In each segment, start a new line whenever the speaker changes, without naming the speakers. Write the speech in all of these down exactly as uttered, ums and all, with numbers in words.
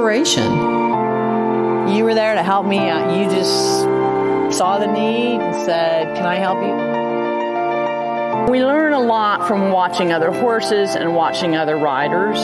inspiration.
You were there to help me out. You just saw the need and said, can I help you? We learn a lot from watching other horses and watching other riders.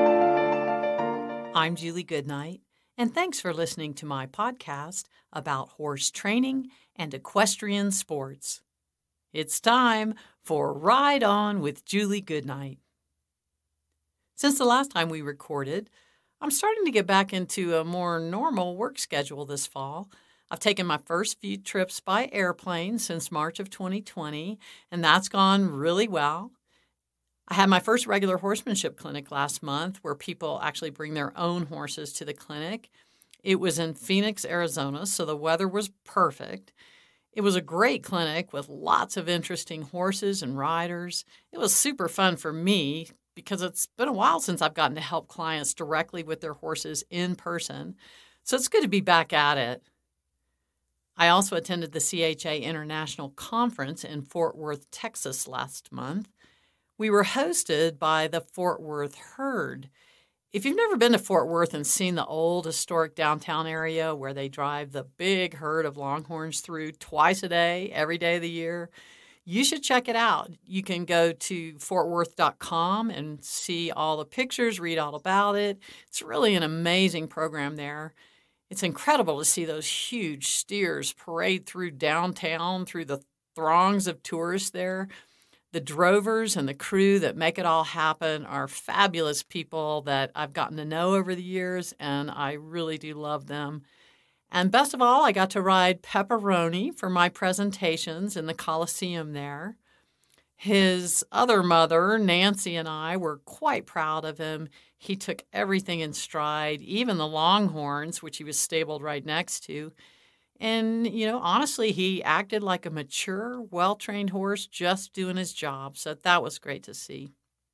I'm Julie Goodnight, and thanks for listening to my podcast about horse training and equestrian sports. It's time for Ride On with Julie Goodnight. Since the last time we recorded, I'm starting to get back into a more normal work schedule this fall. I've taken my first few trips by airplane since March of twenty twenty, and that's gone really well. I had my first regular horsemanship clinic last month where people actually bring their own horses to the clinic. It was in Phoenix, Arizona, so the weather was perfect. It was a great clinic with lots of interesting horses and riders. It was super fun for me because it's been a while since I've gotten to help clients directly with their horses in person. So it's good to be back at it. I also attended the C H A International Conference in Fort Worth, Texas last month. We were hosted by the Fort Worth Herd. If you've never been to Fort Worth and seen the old historic downtown area where they drive the big herd of longhorns through twice a day, every day of the year, you should check it out. You can go to fort worth dot com and see all the pictures, read all about it. It's really an amazing program there. It's incredible to see those huge steers parade through downtown, through the throngs of tourists there. The drovers and the crew that make it all happen are fabulous people that I've gotten to know over the years, and I really do love them. And best of all, I got to ride Pepperoni for my presentations in the Coliseum there. His other mother, Nancy, and I were quite proud of him. He took everything in stride, even the longhorns, which he was stabled right next to. And, you know, honestly, he acted like a mature, well-trained horse just doing his job. So that was great to see.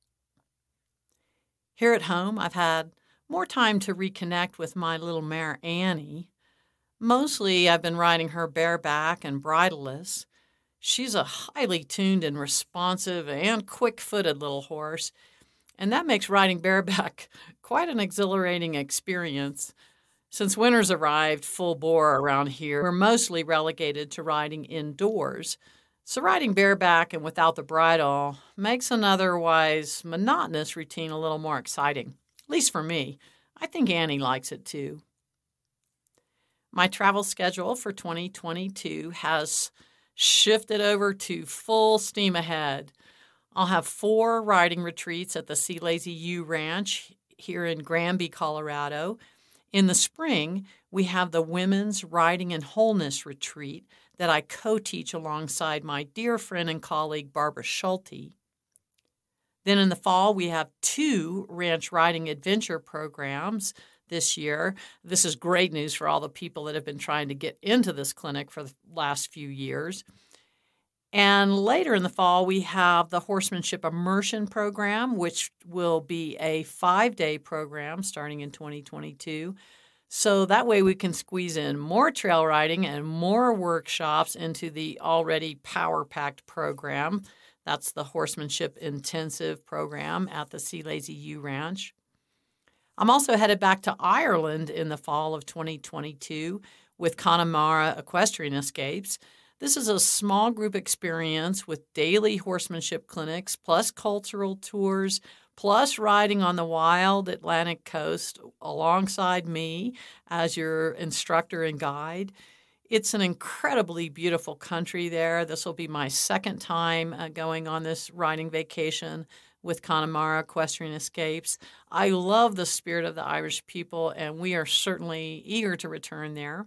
Here at home, I've had more time to reconnect with my little mare, Annie. Mostly, I've been riding her bareback and bridleless. She's a highly tuned and responsive and quick-footed little horse, and that makes riding bareback quite an exhilarating experience. Since winter's arrived full bore around here, we're mostly relegated to riding indoors. So riding bareback and without the bridle makes an otherwise monotonous routine a little more exciting, at least for me. I think Annie likes it too. My travel schedule for twenty twenty-two has shifted over to full steam ahead. I'll have four riding retreats at the Sea Lazy U Ranch here in Granby, Colorado. In the spring, we have the Women's Riding and Wholeness Retreat that I co-teach alongside my dear friend and colleague, Barbara Schulte. Then in the fall, we have two ranch riding adventure programs this year. This is great news for all the people that have been trying to get into this clinic for the last few years. And later in the fall, we have the Horsemanship Immersion Program, which will be a five-day program starting in twenty twenty-two. So that way we can squeeze in more trail riding and more workshops into the already power-packed program. That's the Horsemanship Intensive Program at the Sea Lazy U Ranch. I'm also headed back to Ireland in the fall of twenty twenty-two with Connemara Equestrian Escapes. This is a small group experience with daily horsemanship clinics, plus cultural tours, plus riding on the wild Atlantic coast alongside me as your instructor and guide. It's an incredibly beautiful country there. This will be my second time uh, going on this riding vacation with Connemara Equestrian Escapes. I love the spirit of the Irish people, and we are certainly eager to return there.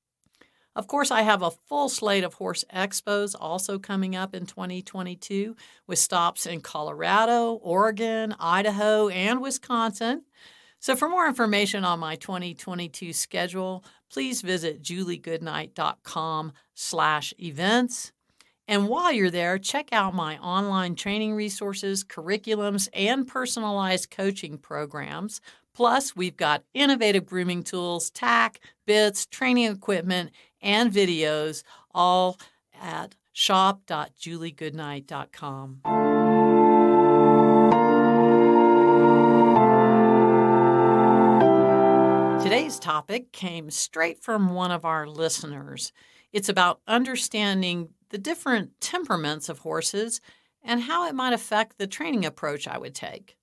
Of course, I have a full slate of horse expos also coming up in twenty twenty-two with stops in Colorado, Oregon, Idaho, and Wisconsin. So for more information on my twenty twenty-two schedule, please visit juliegoodnight.com slash events. And while you're there, check out my online training resources, curriculums, and personalized coaching programs. Plus, we've got innovative grooming tools, tack, bits, training equipment, and videos, all at shop dot julie goodnight dot com. Today's topic came straight from one of our listeners. It's about understanding the different temperaments of horses and how it might affect the training approach I would take.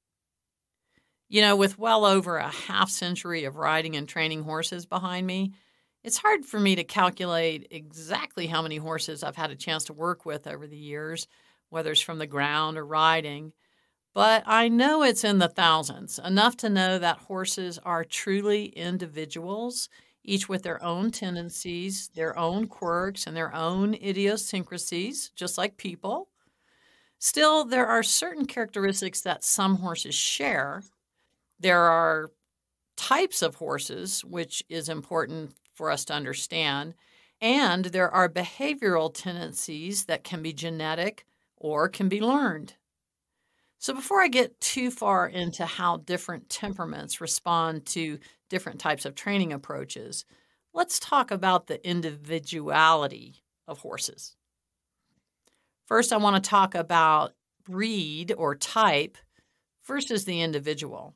You know, with well over a half century of riding and training horses behind me, it's hard for me to calculate exactly how many horses I've had a chance to work with over the years, whether it's from the ground or riding. But I know it's in the thousands, enough to know that horses are truly individuals, each with their own tendencies, their own quirks, and their own idiosyncrasies, just like people. Still, there are certain characteristics that some horses share. There are types of horses, which is important for us to understand, and there are behavioral tendencies that can be genetic or can be learned. So before I get too far into how different temperaments respond to different types of training approaches, let's talk about the individuality of horses. First, I want to talk about breed or type versus the individual.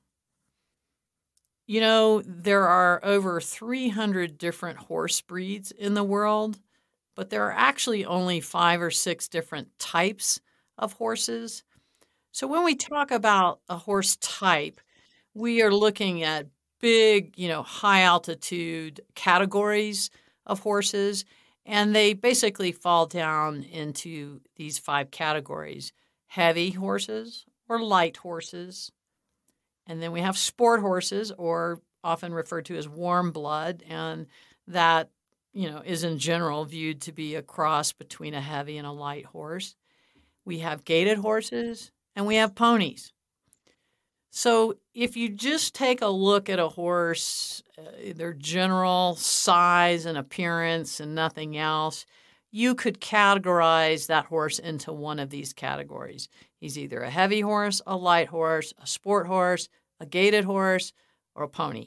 You know, there are over three hundred different horse breeds in the world, but there are actually only five or six different types of horses. So when we talk about a horse type, we are looking at big, you know, high altitude categories of horses, and they basically fall down into these five categories: heavy horses or light horses. And then we have sport horses, or often referred to as warm blood, and that, you know, is in general viewed to be a cross between a heavy and a light horse. We have gaited horses, and we have ponies. So if you just take a look at a horse, uh, their general size and appearance and nothing else, you could categorize that horse into one of these categories. He's either a heavy horse, a light horse, a sport horse, a gaited horse, or a pony.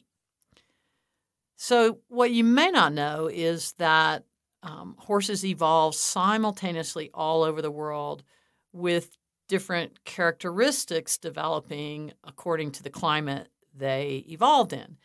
So what you may not know is that um, horses evolve simultaneously all over the world, with different characteristics developing according to the climate they evolved in.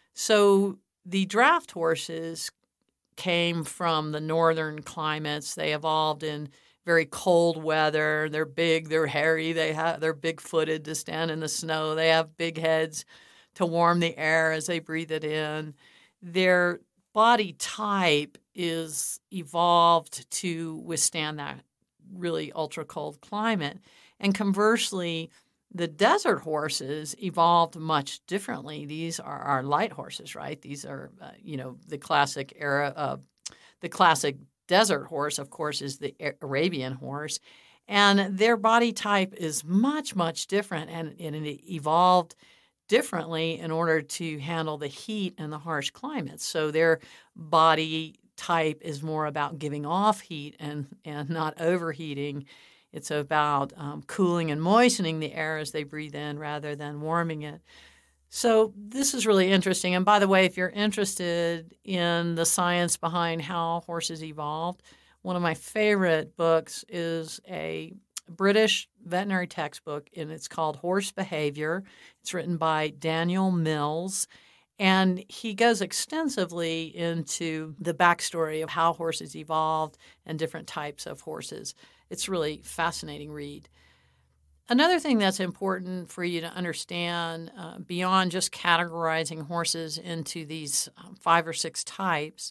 So the draft horses came from the northern climates. They evolved in very cold weather. They're big, they're hairy, they have they're big-footed to stand in the snow. They have big heads to warm the air as they breathe it in. Their body type is evolved to withstand that really ultra cold climate. And conversely, the desert horses evolved much differently. These are our light horses, right? These are, uh, you know, the classic era of the classic desert horse, of course, is the Arabian horse. And their body type is much, much different. And, and it evolved differently in order to handle the heat and the harsh climates. So their body type is more about giving off heat and, and not overheating. It's about um, cooling and moistening the air as they breathe in rather than warming it. So this is really interesting. And by the way, if you're interested in the science behind how horses evolved, one of my favorite books is a British veterinary textbook, and it's called Horse Behavior. It's written by Daniel Mills. And he goes extensively into the backstory of how horses evolved and different types of horses. It's really fascinating read. Another thing that's important for you to understand, uh, beyond just categorizing horses into these um, five or six types,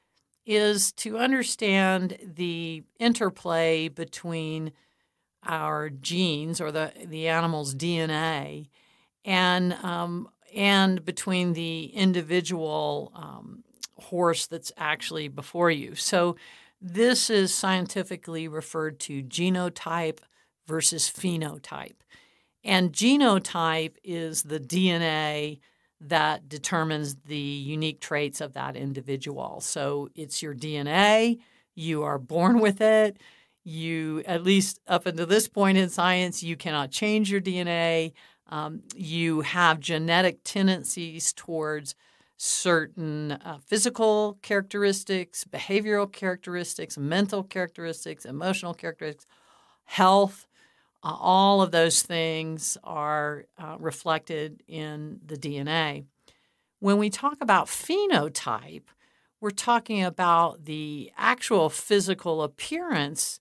is to understand the interplay between our genes or the, the animal's D N A and um, and between the individual um, horse that's actually before you. So this is scientifically referred to genotype versus phenotype. And genotype is the D N A that determines the unique traits of that individual. So it's your D N A, you are born with it. You, at least up until this point in science, you cannot change your D N A. Um, you have genetic tendencies towards certain uh, physical characteristics, behavioral characteristics, mental characteristics, emotional characteristics, health. Uh, all of those things are uh, reflected in the D N A. When we talk about phenotype, we're talking about the actual physical appearance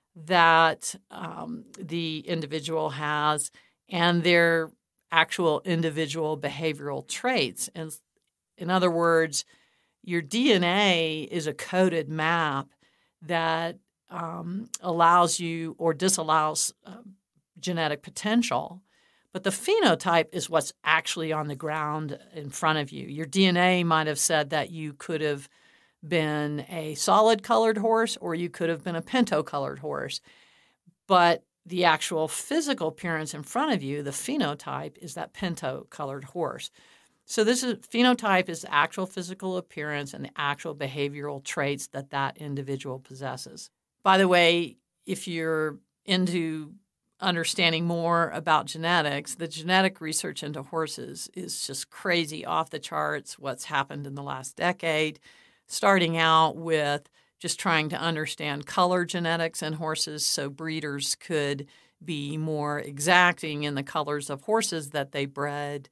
that um, the individual has and their actual individual behavioral traits. And in other words, your D N A is a coded map that um, allows you or disallows uh, genetic potential. But the phenotype is what's actually on the ground in front of you. Your D N A might have said that you could have been a solid-colored horse or you could have been a pinto-colored horse. But the actual physical appearance in front of you, the phenotype, is that pinto-colored horse. So this is phenotype is the actual physical appearance and the actual behavioral traits that that individual possesses. By the way, if you're into understanding more about genetics, the genetic research into horses is just crazy, off the charts, what's happened in the last decade, starting out with just trying to understand color genetics in horses so breeders could be more exacting in the colors of horses that they bred.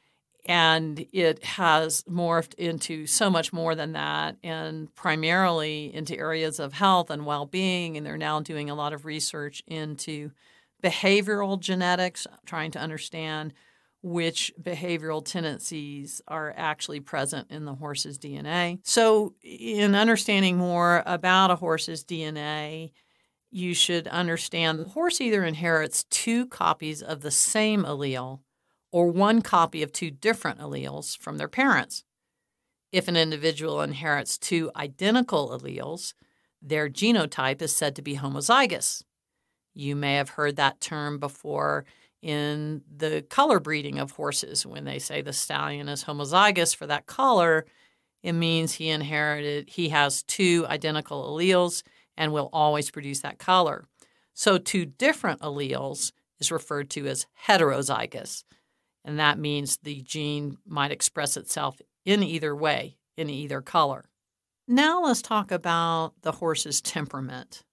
And it has morphed into so much more than that, and primarily into areas of health and well-being. And they're now doing a lot of research into behavioral genetics, trying to understand which behavioral tendencies are actually present in the horse's D N A. So in understanding more about a horse's D N A, you should understand the horse either inherits two copies of the same allele or one copy of two different alleles from their parents. If an individual inherits two identical alleles, their genotype is said to be homozygous. You may have heard that term before in the color breeding of horses. When they say the stallion is homozygous for that color, it means he inherited, he has two identical alleles and will always produce that color. So two different alleles is referred to as heterozygous. And that means the gene might express itself in either way, in either color. Now let's talk about the horse's temperament.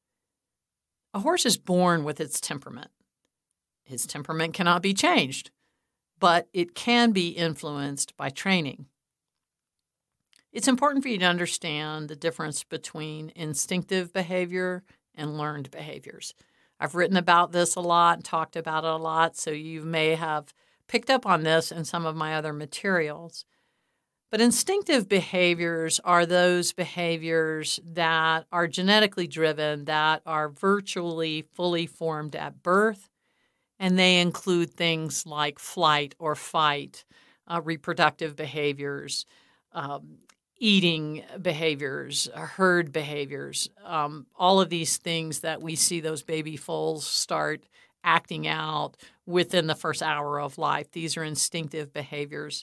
A horse is born with its temperament. His temperament cannot be changed, but it can be influenced by training. It's important for you to understand the difference between instinctive behavior and learned behaviors. I've written about this a lot and talked about it a lot, so you may have picked up on this in some of my other materials. But instinctive behaviors are those behaviors that are genetically driven, that are virtually fully formed at birth, and they include things like flight or fight, uh, reproductive behaviors, um, eating behaviors, herd behaviors, um, all of these things that we see those baby foals start acting out within the first hour of life. These are instinctive behaviors.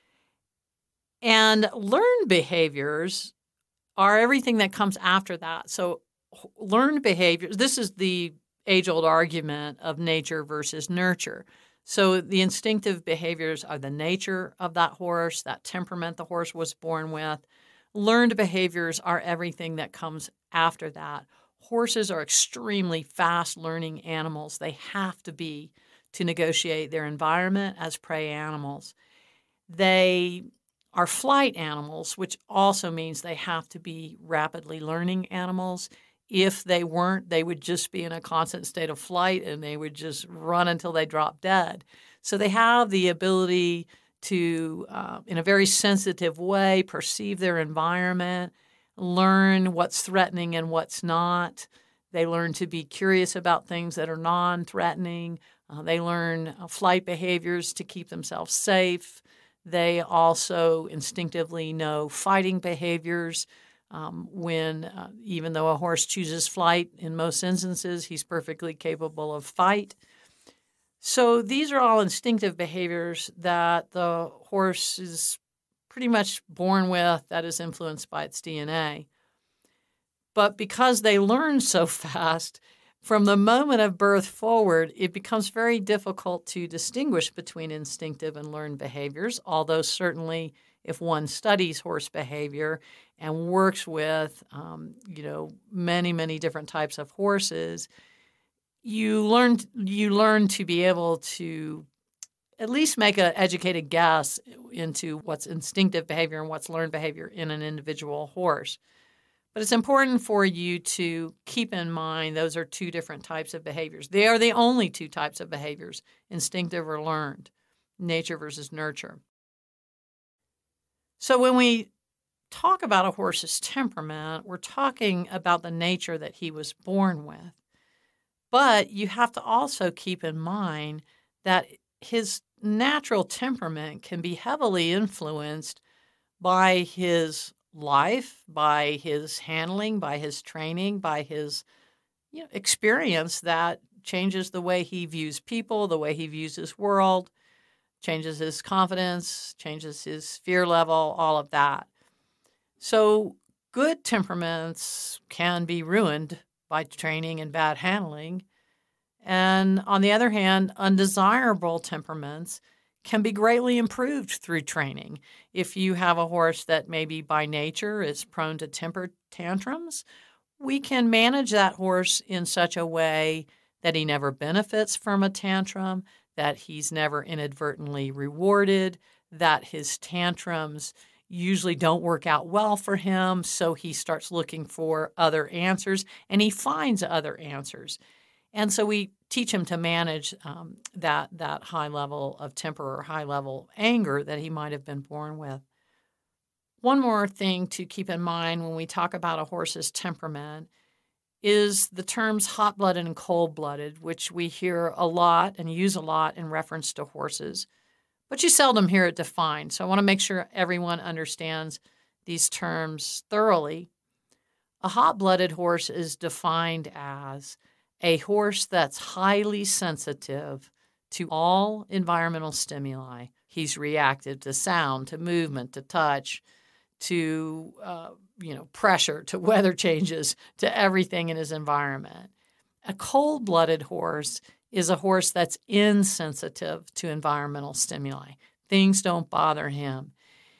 And learned behaviors are everything that comes after that. So learned behaviors, this is the age-old argument of nature versus nurture. So the instinctive behaviors are the nature of that horse, that temperament the horse was born with. Learned behaviors are everything that comes after that. Horses are extremely fast-learning animals. They have to be to negotiate their environment as prey animals. They are flight animals, which also means they have to be rapidly learning animals. If they weren't, they would just be in a constant state of flight and they would just run until they drop dead. So they have the ability to, uh, in a very sensitive way, perceive their environment, learn what's threatening and what's not. They learn to be curious about things that are non-threatening. Uh, they learn uh, flight behaviors to keep themselves safe. They also instinctively know fighting behaviors. Um, when, uh, even though a horse chooses flight, in most instances, he's perfectly capable of fight. So these are all instinctive behaviors that the horse is pretty much born with, that is influenced by its D N A. But because they learn so fast, from the moment of birth forward, it becomes very difficult to distinguish between instinctive and learned behaviors, although certainly if one studies horse behavior and works with, um, you know, many, many different types of horses, you learn, you learn to be able to at least make an educated guess into what's instinctive behavior and what's learned behavior in an individual horse. But it's important for you to keep in mind those are two different types of behaviors. They are the only two types of behaviors, instinctive or learned, nature versus nurture. So when we talk about a horse's temperament, we're talking about the nature that he was born with. But you have to also keep in mind that his natural temperament can be heavily influenced by his life, by his handling, by his training, by his you know, experience that changes the way he views people, the way he views his world, changes his confidence, changes his fear level, all of that. So good temperaments can be ruined by training and bad handling. And on the other hand, undesirable temperaments can be greatly improved through training. If you have a horse that maybe by nature is prone to temper tantrums, we can manage that horse in such a way that he never benefits from a tantrum, that he's never inadvertently rewarded, that his tantrums usually don't work out well for him, so he starts looking for other answers, and he finds other answers. And so we teach him to manage um, that, that high level of temper or high level anger that he might have been born with. One more thing to keep in mind when we talk about a horse's temperament is the terms hot-blooded and cold-blooded, which we hear a lot and use a lot in reference to horses, but you seldom hear it defined. So I want to make sure everyone understands these terms thoroughly. A hot-blooded horse is defined as a horse that's highly sensitive to all environmental stimuli. He's reactive to sound, to movement, to touch, to uh, you know, pressure, to weather changes, to everything in his environment. A cold-blooded horse is a horse that's insensitive to environmental stimuli. Things don't bother him.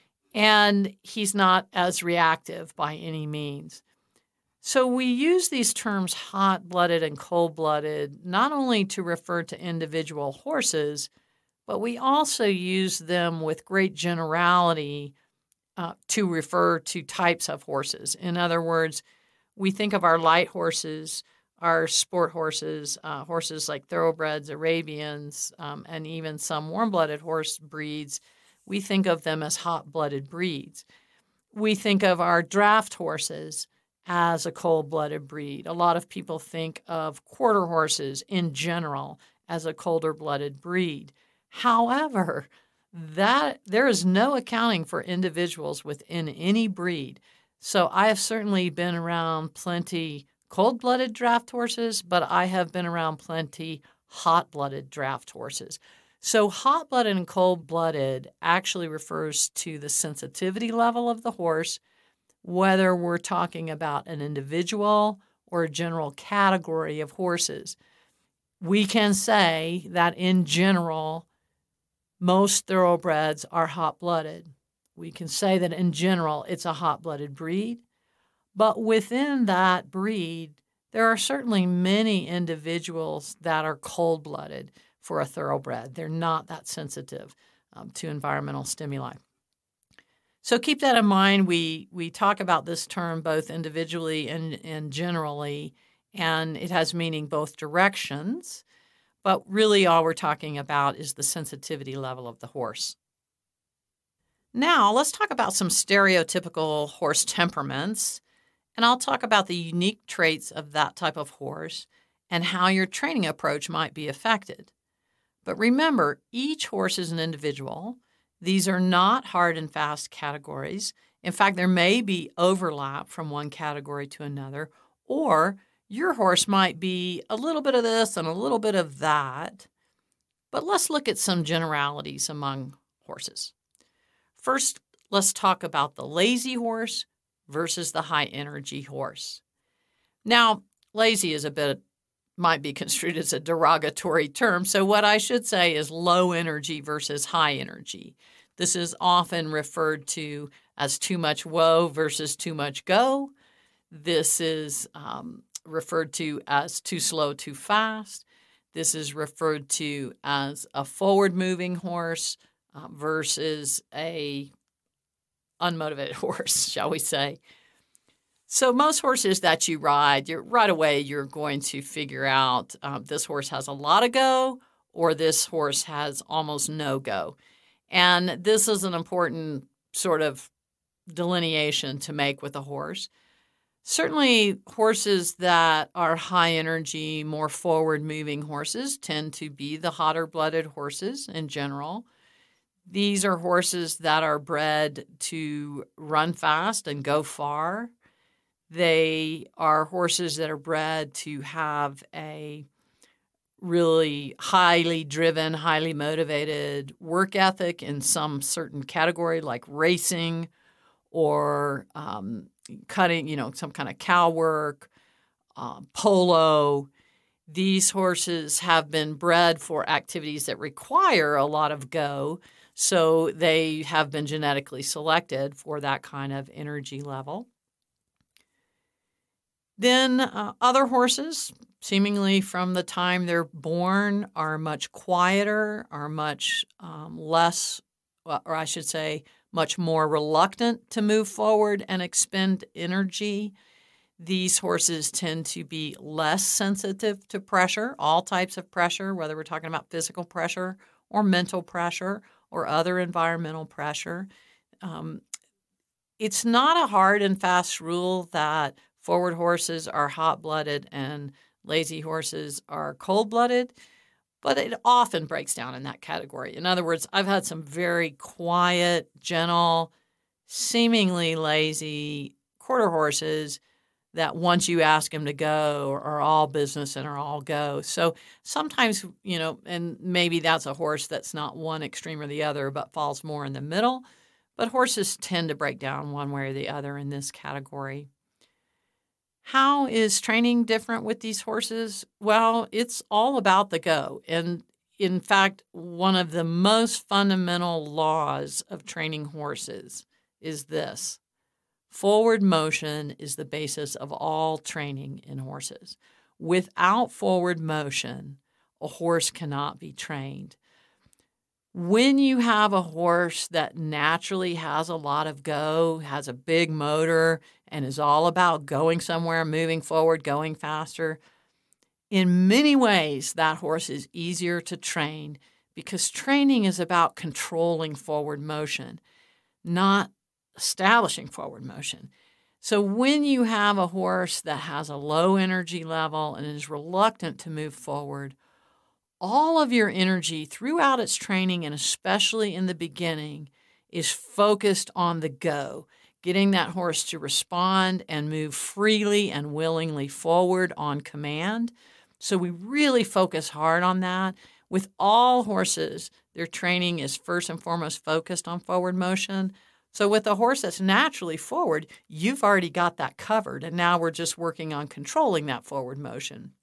And he's not as reactive by any means. So we use these terms hot-blooded and cold-blooded not only to refer to individual horses, but we also use them with great generality uh, to refer to types of horses. In other words, we think of our light horses, our sport horses, uh, horses like thoroughbreds, Arabians, um, and even some warm-blooded horse breeds. We think of them as hot-blooded breeds. We think of our draft horses as a cold-blooded breed. A lot of people think of quarter horses in general as a colder-blooded breed. However, that there is no accounting for individuals within any breed. So I have certainly been around plenty cold-blooded draft horses, but I have been around plenty hot-blooded draft horses. So hot-blooded and cold-blooded actually refers to the sensitivity level of the horse, whether we're talking about an individual or a general category of horses. We can say that in general, most thoroughbreds are hot-blooded. We can say that in general, it's a hot-blooded breed. But within that breed, there are certainly many individuals that are cold-blooded for a thoroughbred. They're not that sensitive um, to environmental stimuli. So keep that in mind. We we talk about this term both individually and, and generally, and it has meaning both directions, but really all we're talking about is the sensitivity level of the horse. Now, let's talk about some stereotypical horse temperaments, and I'll talk about the unique traits of that type of horse and how your training approach might be affected. But remember, each horse is an individual. These are not hard and fast categories. In fact, there may be overlap from one category to another, or your horse might be a little bit of this and a little bit of that. But let's look at some generalities among horses. First, let's talk about the lazy horse versus the high-energy horse. Now, lazy is a bit, might be construed as a derogatory term, so what I should say is low energy versus high energy. This is often referred to as too much whoa versus too much go. This is um, referred to as too slow, too fast. This is referred to as a forward-moving horse uh, versus a unmotivated horse, shall we say. So most horses that you ride, you're, right away you're going to figure out um, this horse has a lot of go or this horse has almost no go. And this is an important sort of delineation to make with a horse. Certainly, horses that are high energy, more forward-moving horses tend to be the hotter-blooded horses in general. These are horses that are bred to run fast and go far. They are horses that are bred to have a really highly driven, highly motivated work ethic in some certain category, like racing or um, cutting, you know, some kind of cow work, uh, polo. These horses have been bred for activities that require a lot of go, so they have been genetically selected for that kind of energy level. Then uh, other horses, seemingly from the time they're born, are much quieter, are much um, less, or I should say, much more reluctant to move forward and expend energy. These horses tend to be less sensitive to pressure, all types of pressure, whether we're talking about physical pressure or mental pressure or other environmental pressure. Um, it's not a hard and fast rule that forward horses are hot-blooded and lazy horses are cold-blooded, but it often breaks down in that category. In other words, I've had some very quiet, gentle, seemingly lazy quarter horses that once you ask them to go are all business and are all go. So sometimes, you know, and maybe that's a horse that's not one extreme or the other, but falls more in the middle. But horses tend to break down one way or the other in this category. How is training different with these horses? Well, it's all about the go. And in fact, one of the most fundamental laws of training horses is this: forward motion is the basis of all training in horses. Without forward motion, a horse cannot be trained. When you have a horse that naturally has a lot of go, has a big motor, and is all about going somewhere, moving forward, going faster, in many ways, that horse is easier to train because training is about controlling forward motion, not establishing forward motion. So when you have a horse that has a low energy level and is reluctant to move forward, all of your energy throughout its training, and especially in the beginning, is focused on the go, getting that horse to respond and move freely and willingly forward on command. So we really focus hard on that. With all horses, their training is first and foremost focused on forward motion. So with a horse that's naturally forward, you've already got that covered, and now we're just working on controlling that forward motion.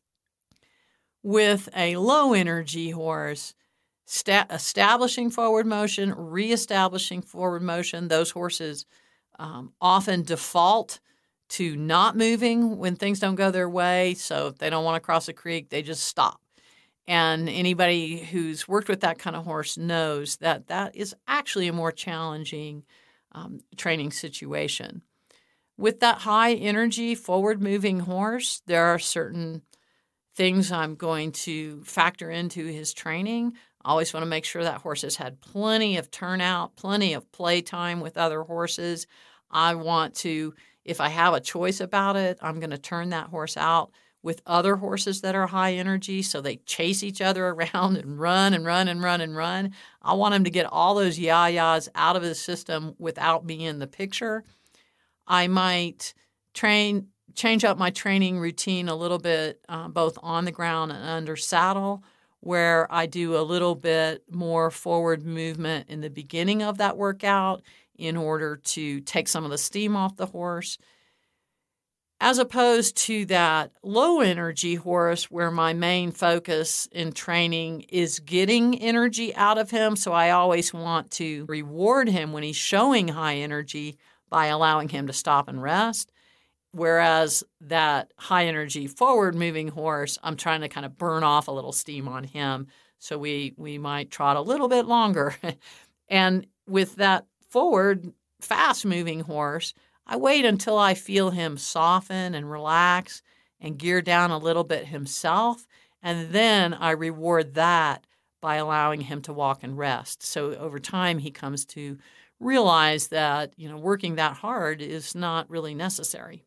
With a low-energy horse, sta- establishing forward motion, reestablishing forward motion, those horses um, often default to not moving when things don't go their way. So if they don't want to cross a creek, they just stop. And anybody who's worked with that kind of horse knows that that is actually a more challenging um, training situation. With that high-energy, forward-moving horse, there are certain things I'm going to factor into his training. I always want to make sure that horse has had plenty of turnout, plenty of play time with other horses. I want to, if I have a choice about it, I'm going to turn that horse out with other horses that are high energy so they chase each other around and run and run and run and run. I want him to get all those yah-yahs out of his system without me in the picture. I might train change up my training routine a little bit, uh, both on the ground and under saddle, where I do a little bit more forward movement in the beginning of that workout in order to take some of the steam off the horse, as opposed to that low-energy horse where my main focus in training is getting energy out of him. So I always want to reward him when he's showing high energy by allowing him to stop and rest. Whereas that high energy forward moving horse, I'm trying to kind of burn off a little steam on him. So we, we might trot a little bit longer. And with that forward fast moving horse, I wait until I feel him soften and relax and gear down a little bit himself. And then I reward that by allowing him to walk and rest. So over time, he comes to realize that, you know, working that hard is not really necessary.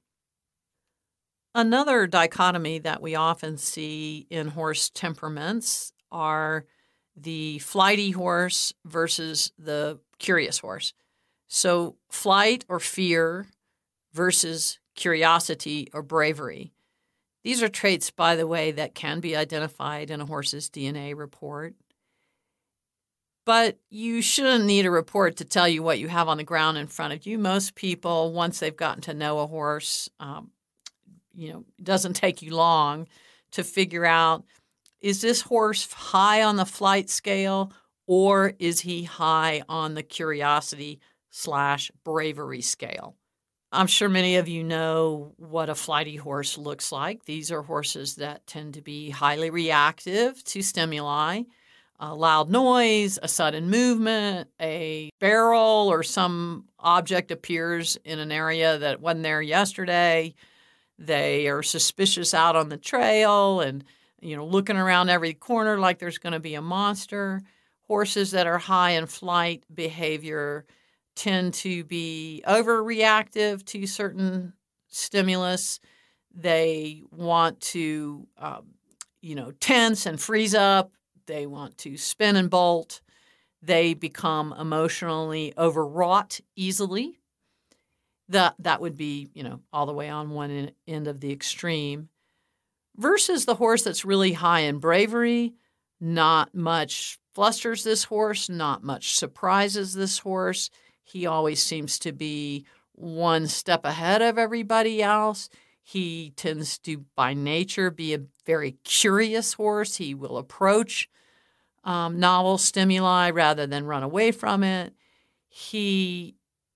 Another dichotomy that we often see in horse temperaments are the flighty horse versus the curious horse. So flight or fear versus curiosity or bravery. These are traits, by the way, that can be identified in a horse's D N A report. But you shouldn't need a report to tell you what you have on the ground in front of you. Most people, once they've gotten to know a horse, um, you know, it doesn't take you long to figure out, is this horse high on the flight scale or is he high on the curiosity slash bravery scale? I'm sure many of you know what a flighty horse looks like. These are horses that tend to be highly reactive to stimuli. A loud noise, a sudden movement, a barrel or some object appears in an area that wasn't there yesterday. They are suspicious out on the trail and, you know, looking around every corner like there's going to be a monster. Horses that are high in flight behavior tend to be overreactive to certain stimulus. They want to, um, you know, tense and freeze up. They want to spin and bolt. They become emotionally overwrought easily. That, that would be, you know, all the way on one end of the extreme. Versus the horse that's really high in bravery, not much flusters this horse, not much surprises this horse. He always seems to be one step ahead of everybody else. He tends to, by nature, be a very curious horse. He will approach um, novel stimuli rather than run away from it. He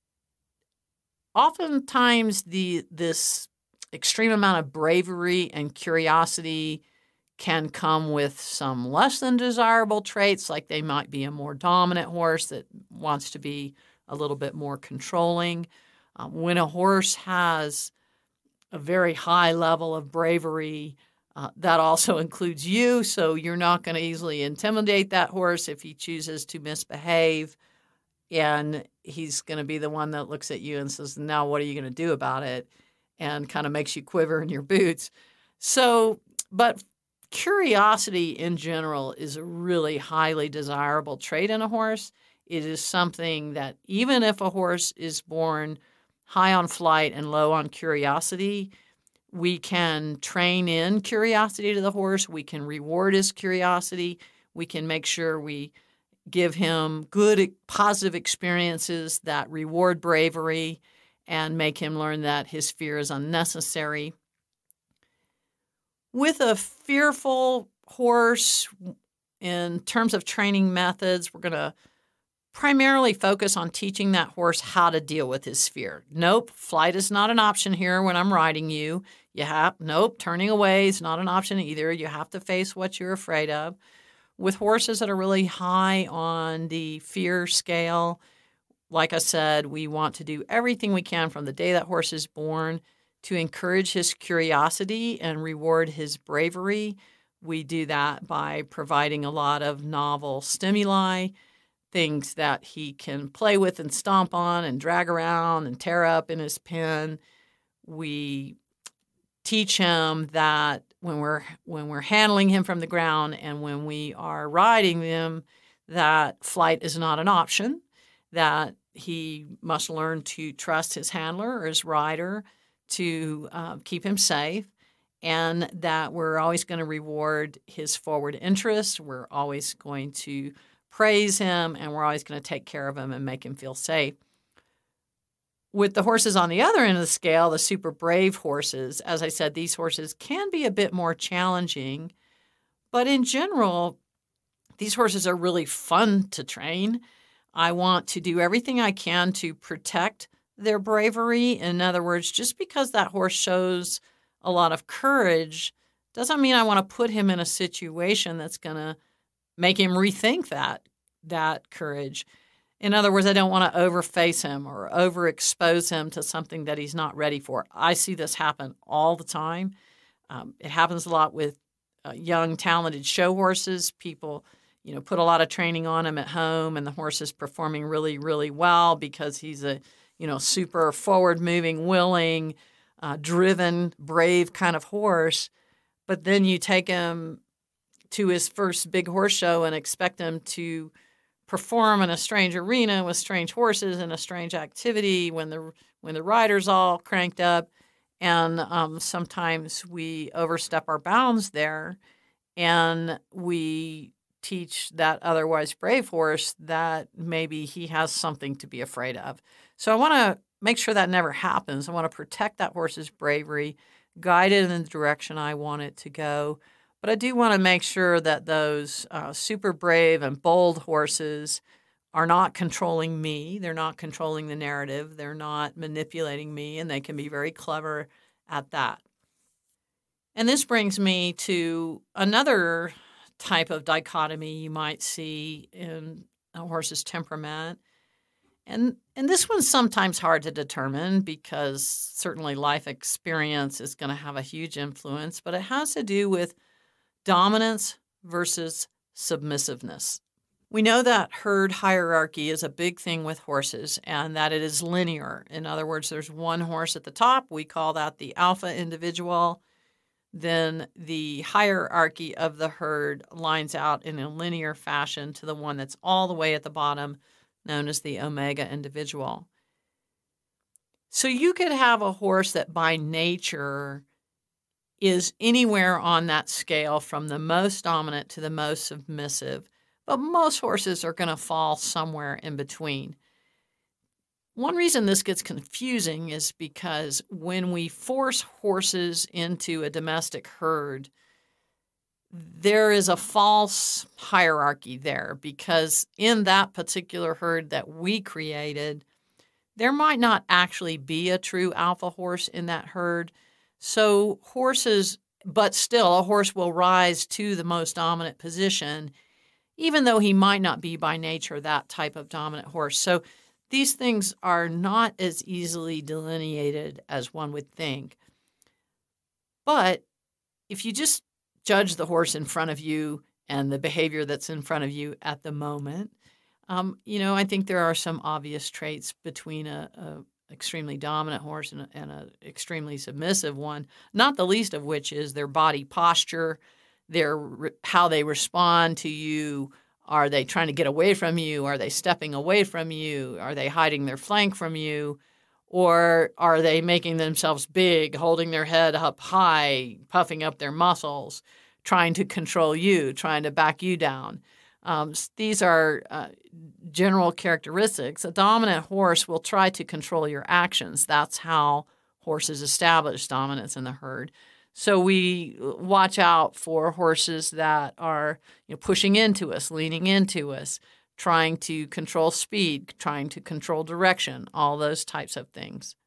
oftentimes the this extreme amount of bravery and curiosity can come with some less than desirable traits, like they might be a more dominant horse that wants to be a little bit more controlling. Um, when a horse has a very high level of bravery, uh, that also includes you, so you're not going to easily intimidate that horse if he chooses to misbehave. And he's going to be the one that looks at you and says, now what are you going to do about it? And kind of makes you quiver in your boots. So, but curiosity in general is a really highly desirable trait in a horse. It is something that even if a horse is born high on flight and low on curiosity, we can train in curiosity to the horse. We can reward his curiosity. We can make sure we give him good, positive experiences that reward bravery and make him learn that his fear is unnecessary. With a fearful horse, in terms of training methods, we're going to primarily focus on teaching that horse how to deal with his fear. Nope, flight is not an option here when I'm riding you. You have, nope, turning away is not an option either. You have to face what you're afraid of. With horses that are really high on the fear scale, like I said, we want to do everything we can from the day that horse is born to encourage his curiosity and reward his bravery. We do that by providing a lot of novel stimuli, things that he can play with and stomp on and drag around and tear up in his pen. We teach him that when we're when we're handling him from the ground and when we are riding him, that flight is not an option, that he must learn to trust his handler or his rider to uh, keep him safe, and that we're always going to reward his forward interest. We're always going to praise him, and we're always going to take care of him and make him feel safe. With the horses on the other end of the scale, the super brave horses, as I said, these horses can be a bit more challenging, but in general, these horses are really fun to train. I want to do everything I can to protect their bravery. In other words, just because that horse shows a lot of courage doesn't mean I want to put him in a situation that's going to make him rethink that that courage. In other words, I don't want to overface him or overexpose him to something that he's not ready for. I see this happen all the time. Um, it happens a lot with uh, young, talented show horses. People, you know, put a lot of training on him at home, and the horse is performing really, really well because he's a, you know, super forward-moving, willing, uh, driven, brave kind of horse. But then you take him to his first big horse show and expect him to perform in a strange arena with strange horses and a strange activity when the when the rider's all cranked up, and um, sometimes we overstep our bounds there, and we teach that otherwise brave horse that maybe he has something to be afraid of. So I want to make sure that never happens. I want to protect that horse's bravery, guide it in the direction I want it to go. But I do want to make sure that those uh, super brave and bold horses are not controlling me. They're not controlling the narrative. They're not manipulating me, and they can be very clever at that. And this brings me to another type of dichotomy you might see in a horse's temperament. And, and this one's sometimes hard to determine because certainly life experience is going to have a huge influence, but it has to do with dominance versus submissiveness. We know that herd hierarchy is a big thing with horses and that it is linear. In other words, there's one horse at the top. We call that the alpha individual. Then the hierarchy of the herd lines out in a linear fashion to the one that's all the way at the bottom, known as the omega individual. So you could have a horse that by nature is anywhere on that scale from the most dominant to the most submissive, but most horses are going to fall somewhere in between. One reason this gets confusing is because when we force horses into a domestic herd, there is a false hierarchy there because in that particular herd that we created, there might not actually be a true alpha horse in that herd. So horses, but still a horse will rise to the most dominant position, even though he might not be by nature that type of dominant horse. So these things are not as easily delineated as one would think. But if you just judge the horse in front of you and the behavior that's in front of you at the moment, um, you know, I think there are some obvious traits between a, a extremely dominant horse and an a extremely submissive one, not the least of which is their body posture, their how they respond to you. Are they trying to get away from you? Are they stepping away from you? Are they hiding their flank from you? Or are they making themselves big, holding their head up high, puffing up their muscles, trying to control you, trying to back you down? Um, these are uh, general characteristics. A dominant horse will try to control your actions. That's how horses establish dominance in the herd. So we watch out for horses that are, you know, pushing into us, leaning into us, trying to control speed, trying to control direction, all those types of things.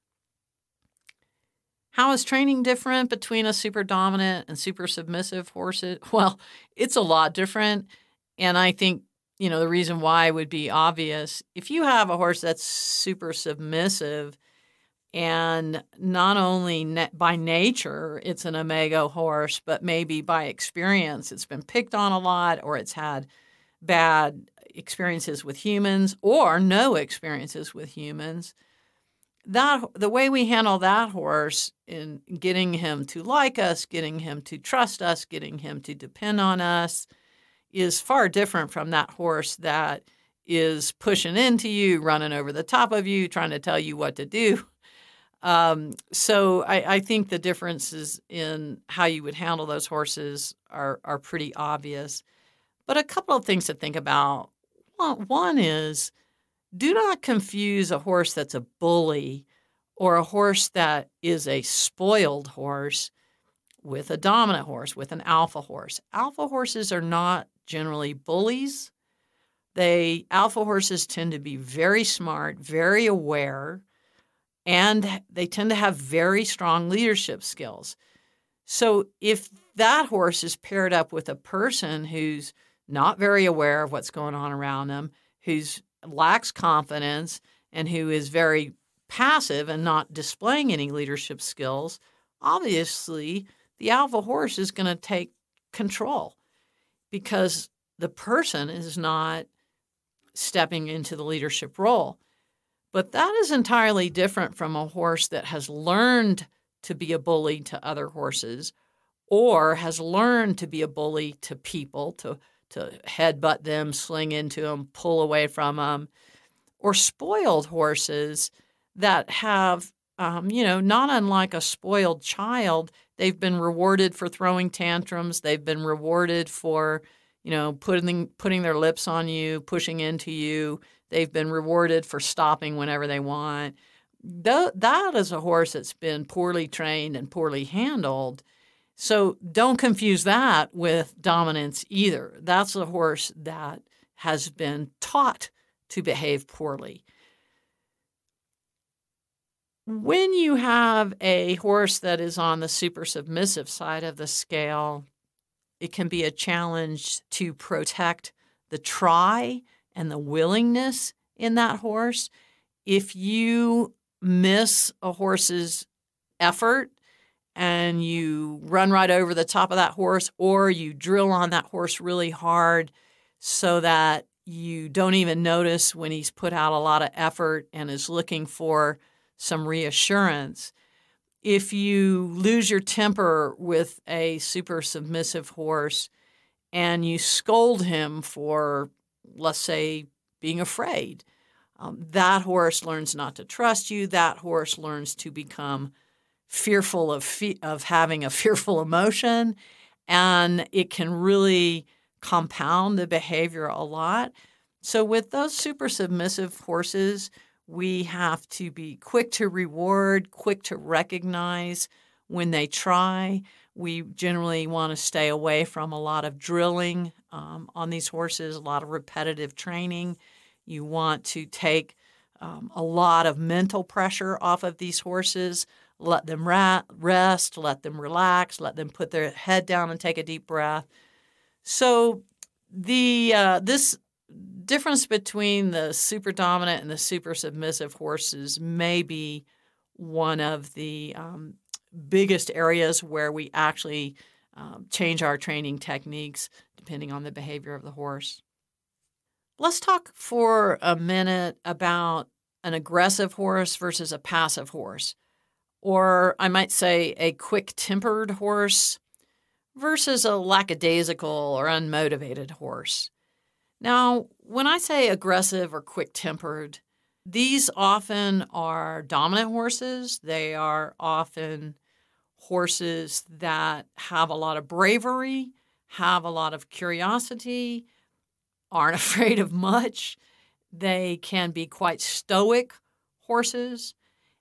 How is training different between a super dominant and super submissive horses? Well, it's a lot different. And I think, you know, the reason why would be obvious. If you have a horse that's super submissive, and not only na- by nature it's an omega horse, but maybe by experience it's been picked on a lot, or it's had bad experiences with humans or no experiences with humans, that the way we handle that horse in getting him to like us, getting him to trust us, getting him to depend on us is far different from that horse that is pushing into you, running over the top of you, trying to tell you what to do. Um, so I, I think the differences in how you would handle those horses are, are pretty obvious. But a couple of things to think about. One, one is, do not confuse a horse that's a bully or a horse that is a spoiled horse with a dominant horse, with an alpha horse. Alpha horses are not generally bullies. They alpha horses tend to be very smart, very aware. and they tend to have very strong leadership skills. So if that horse is paired up with a person who's not very aware of what's going on around them, who's lacks confidence, and who is very passive and not displaying any leadership skills, obviously the alpha horse is going to take control because the person is not stepping into the leadership role. But that is entirely different from a horse that has learned to be a bully to other horses or has learned to be a bully to people, to, to headbutt them, sling into them, pull away from them, or spoiled horses that have, um, you know, not unlike a spoiled child, they've been rewarded for throwing tantrums. They've been rewarded for, you know, putting putting their lips on you, pushing into you. They've been rewarded for stopping whenever they want. Th- that is a horse that's been poorly trained and poorly handled. So don't confuse that with dominance either. That's a horse that has been taught to behave poorly. When you have a horse that is on the super submissive side of the scale, it can be a challenge to protect the try and the willingness in that horse. If you miss a horse's effort and you run right over the top of that horse, or you drill on that horse really hard so that you don't even notice when he's put out a lot of effort and is looking for some reassurance. If you lose your temper with a super submissive horse and you scold him for, let's say, being afraid, um, that horse learns not to trust you. That horse learns to become fearful of fe- of having a fearful emotion, and it can really compound the behavior a lot. So with those super submissive horses, we have to be quick to reward, quick to recognize when they try. We generally want to stay away from a lot of drilling um, on these horses, a lot of repetitive training. You want to take um, a lot of mental pressure off of these horses, let them ra- rest, let them relax, let them put their head down and take a deep breath. So the uh, this difference between the super dominant and the super submissive horses may be one of the um, biggest areas where we actually um, change our training techniques depending on the behavior of the horse. Let's talk for a minute about an aggressive horse versus a passive horse, or I might say a quick-tempered horse versus a lackadaisical or unmotivated horse. Now, when I say aggressive or quick-tempered, these often are dominant horses. They are often horses that have a lot of bravery, have a lot of curiosity, aren't afraid of much. They can be quite stoic horses,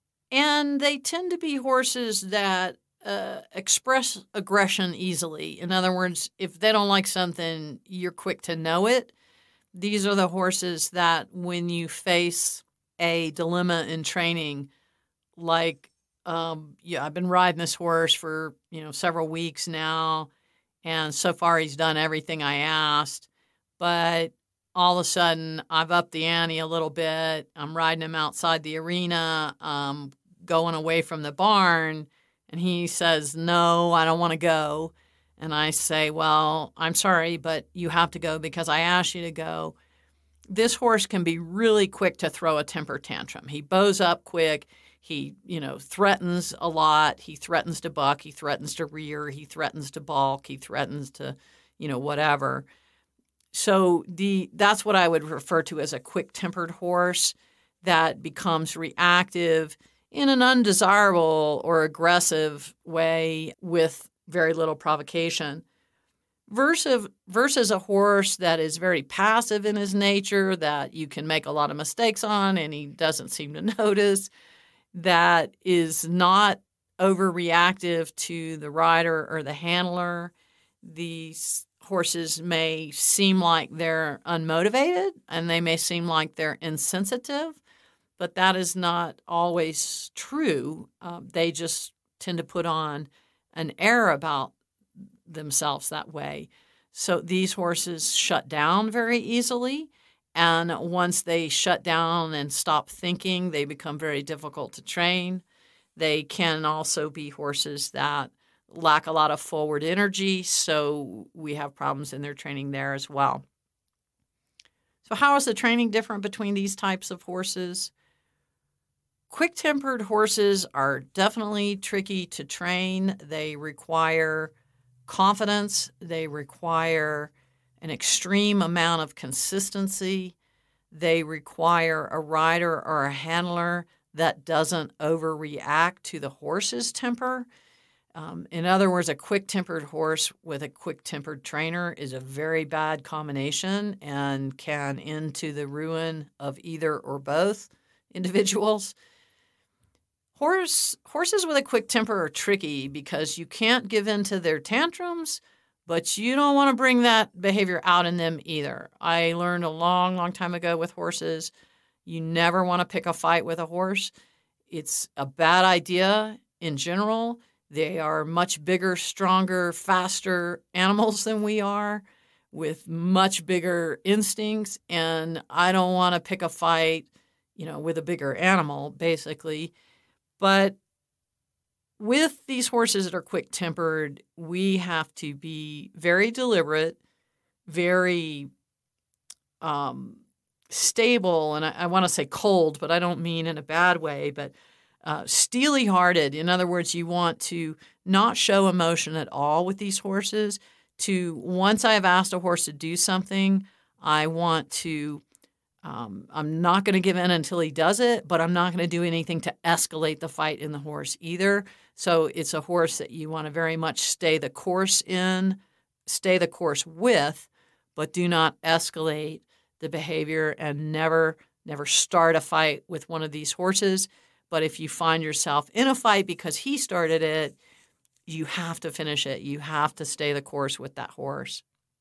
and they tend to be horses that uh, express aggression easily. In other words, if they don't like something, you're quick to know it. These are the horses that when you face a dilemma in training, like, um, yeah, I've been riding this horse for, you know, several weeks now, and so far he's done everything I asked, but all of a sudden I've upped the ante a little bit. I'm riding him outside the arena, um, going away from the barn, and he says, no, I don't want to go. And I say, well, I'm sorry, but you have to go because I asked you to go. This horse can be really quick to throw a temper tantrum. He bows up quick. He, you know, threatens a lot. He threatens to buck. He threatens to rear. He threatens to balk. He threatens to, you know, whatever. So the that's what I would refer to as a quick-tempered horse that becomes reactive in an undesirable or aggressive way with very little provocation, versus, versus a horse that is very passive in his nature, that you can make a lot of mistakes on and he doesn't seem to notice, that is not overreactive to the rider or the handler. These horses may seem like they're unmotivated and they may seem like they're insensitive, but that is not always true. Um, they just tend to put on an air about themselves that way. So these horses shut down very easily. And once they shut down and stop thinking, they become very difficult to train. They can also be horses that lack a lot of forward energy, so we have problems in their training there as well. So how is the training different between these types of horses? Quick-tempered horses are definitely tricky to train. They require confidence. They require an extreme amount of consistency. They require a rider or a handler that doesn't overreact to the horse's temper. Um, in other words, a quick-tempered horse with a quick-tempered trainer is a very bad combination and can end to the ruin of either or both individuals. Horse, horses with a quick temper are tricky because you can't give in to their tantrums, but you don't want to bring that behavior out in them either. I learned a long, long time ago with horses, you never want to pick a fight with a horse. It's a bad idea in general. They are much bigger, stronger, faster animals than we are with much bigger instincts, and I don't want to pick a fight, you know, with a bigger animal, basically. But with these horses that are quick-tempered, we have to be very deliberate, very um, stable, and I, I want to say cold, but I don't mean in a bad way, but uh, steely-hearted. In other words, you want to not show emotion at all with these horses. To once I have asked a horse to do something, I want to Um, I'm not going to give in until he does it, but I'm not going to do anything to escalate the fight in the horse either. So it's a horse that you want to very much stay the course in, stay the course with, but do not escalate the behavior and never, never start a fight with one of these horses. But if you find yourself in a fight because he started it, you have to finish it. You have to stay the course with that horse.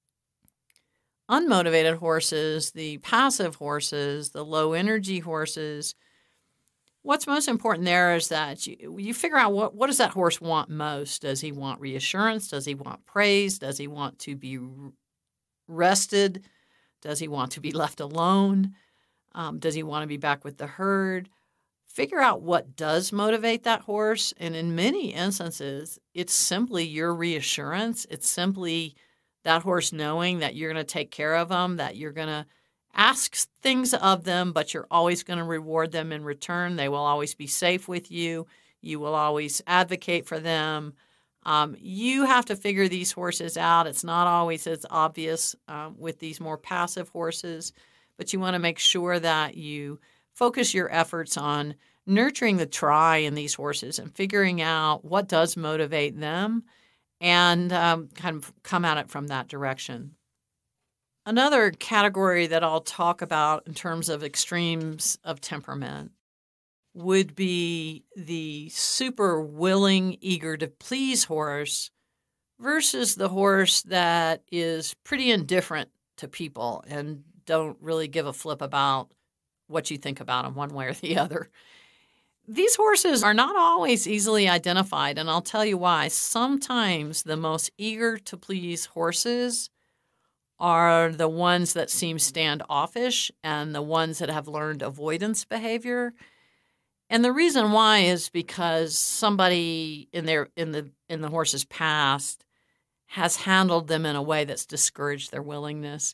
Unmotivated horses, the passive horses, the low-energy horses, what's most important there is that you, you figure out what, what does that horse want most. Does he want reassurance? Does he want praise? Does he want to be rested? Does he want to be left alone? Um, does he want to be back with the herd? Figure out what does motivate that horse. And in many instances, it's simply your reassurance. It's simply that horse knowing that you're going to take care of them, that you're going to ask things of them, but you're always going to reward them in return. They will always be safe with you. You will always advocate for them. Um, you have to figure these horses out. It's not always as obvious um, with these more passive horses, but you want to make sure that you focus your efforts on nurturing the try in these horses and figuring out what does motivate them, and um, kind of come at it from that direction. Another category that I'll talk about in terms of extremes of temperament would be the super willing, eager to please horse versus the horse that is pretty indifferent to people and don't really give a flip about what you think about them one way or the other. These horses are not always easily identified, and I'll tell you why. Sometimes the most eager to please horses are the ones that seem standoffish and the ones that have learned avoidance behavior. And the reason why is because somebody in their in the in the horse's past has handled them in a way that's discouraged their willingness.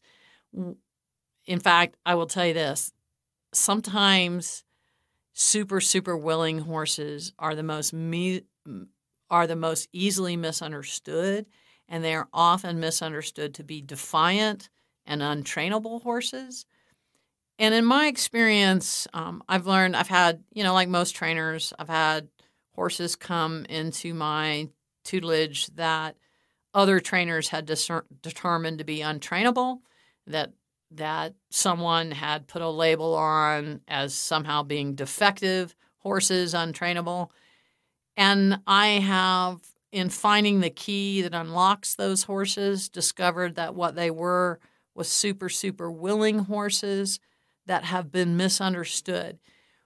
In fact, I will tell you this. Sometimes super, super willing horses are the most me- are the most easily misunderstood, and they are often misunderstood to be defiant and untrainable horses. And in my experience, um, I've learned, I've had, you know, like most trainers, I've had horses come into my tutelage that other trainers had discer- determined to be untrainable, that that someone had put a label on as somehow being defective horses, untrainable. And I have, in finding the key that unlocks those horses, discovered that what they were was super, super willing horses that have been misunderstood.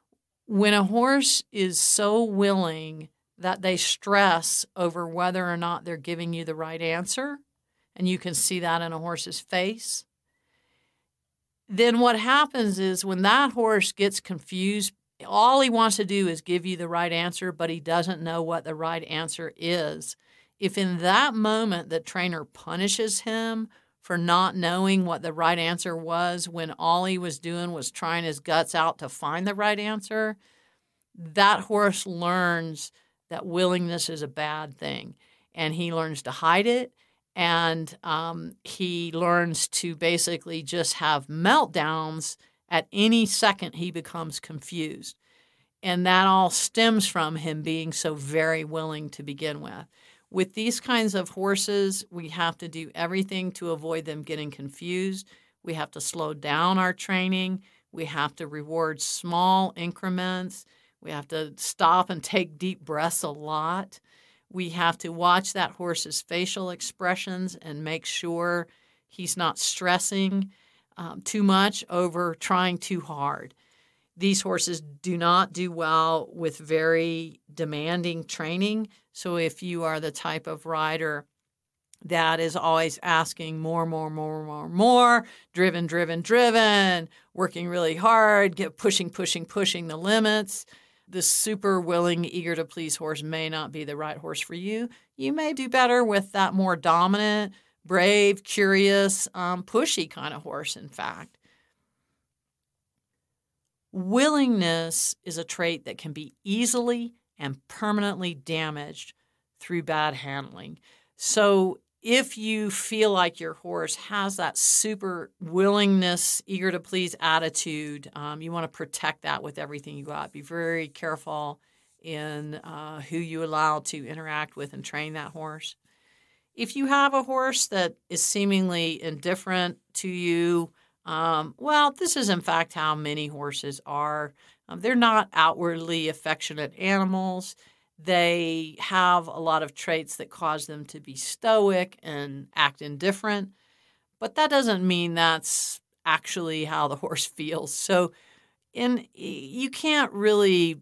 When a horse is so willing that they stress over whether or not they're giving you the right answer, and you can see that in a horse's face, then what happens is when that horse gets confused, all he wants to do is give you the right answer, but he doesn't know what the right answer is. If in that moment the trainer punishes him for not knowing what the right answer was when all he was doing was trying his guts out to find the right answer, that horse learns that willingness is a bad thing, and he learns to hide it, and um, he learns to basically just have meltdowns at any second he becomes confused. And that all stems from him being so very willing to begin with. With these kinds of horses, we have to do everything to avoid them getting confused. We have to slow down our training. We have to reward small increments. We have to stop and take deep breaths a lot. We have to watch that horse's facial expressions and make sure he's not stressing um, too much over trying too hard. These horses do not do well with very demanding training. So if you are the type of rider that is always asking more, more, more, more, more, driven, driven, driven, working really hard, get pushing, pushing, pushing the limits, the super willing, eager to please horse may not be the right horse for you. You may do better with that more dominant, brave, curious, um, pushy kind of horse, in fact. Willingness is a trait that can be easily and permanently damaged through bad handling. So if you feel like your horse has that super willingness, eager to please attitude, um, you want to protect that with everything you got. Be very careful in uh, who you allow to interact with and train that horse. If you have a horse that is seemingly indifferent to you, Um, well, this is in fact how many horses are. Um, they're not outwardly affectionate animals. They have a lot of traits that cause them to be stoic and act indifferent, but that doesn't mean that's actually how the horse feels. So in, you can't really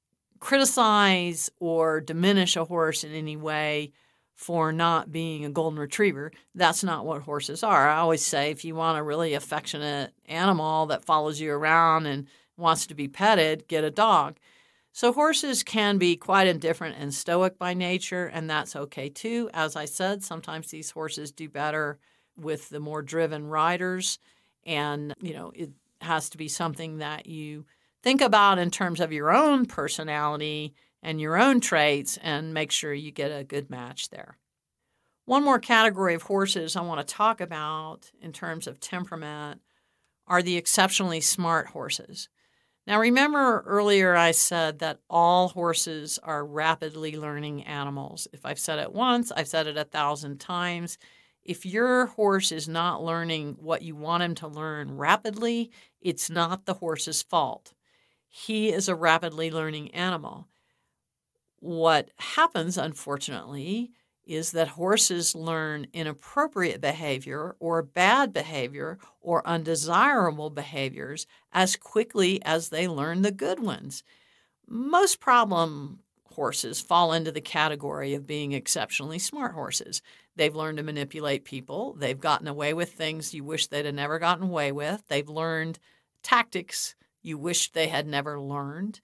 criticize or diminish a horse in any way for not being a golden retriever. That's not what horses are. I always say if you want a really affectionate animal that follows you around and wants to be petted, get a dog. So horses can be quite indifferent and stoic by nature, and that's okay too. As I said, sometimes these horses do better with the more driven riders, and you know it has to be something that you think about in terms of your own personality and your own traits and make sure you get a good match there. One more category of horses I want to talk about in terms of temperament are the exceptionally smart horses. Now, remember earlier I said that all horses are rapidly learning animals. If I've said it once, I've said it a thousand times. If your horse is not learning what you want him to learn rapidly, it's not the horse's fault. He is a rapidly learning animal. What happens, unfortunately, is that horses learn inappropriate behavior or bad behavior or undesirable behaviors as quickly as they learn the good ones. Most problem horses fall into the category of being exceptionally smart horses. They've learned to manipulate people. They've gotten away with things you wish they'd have never gotten away with. They've learned tactics you wish they had never learned.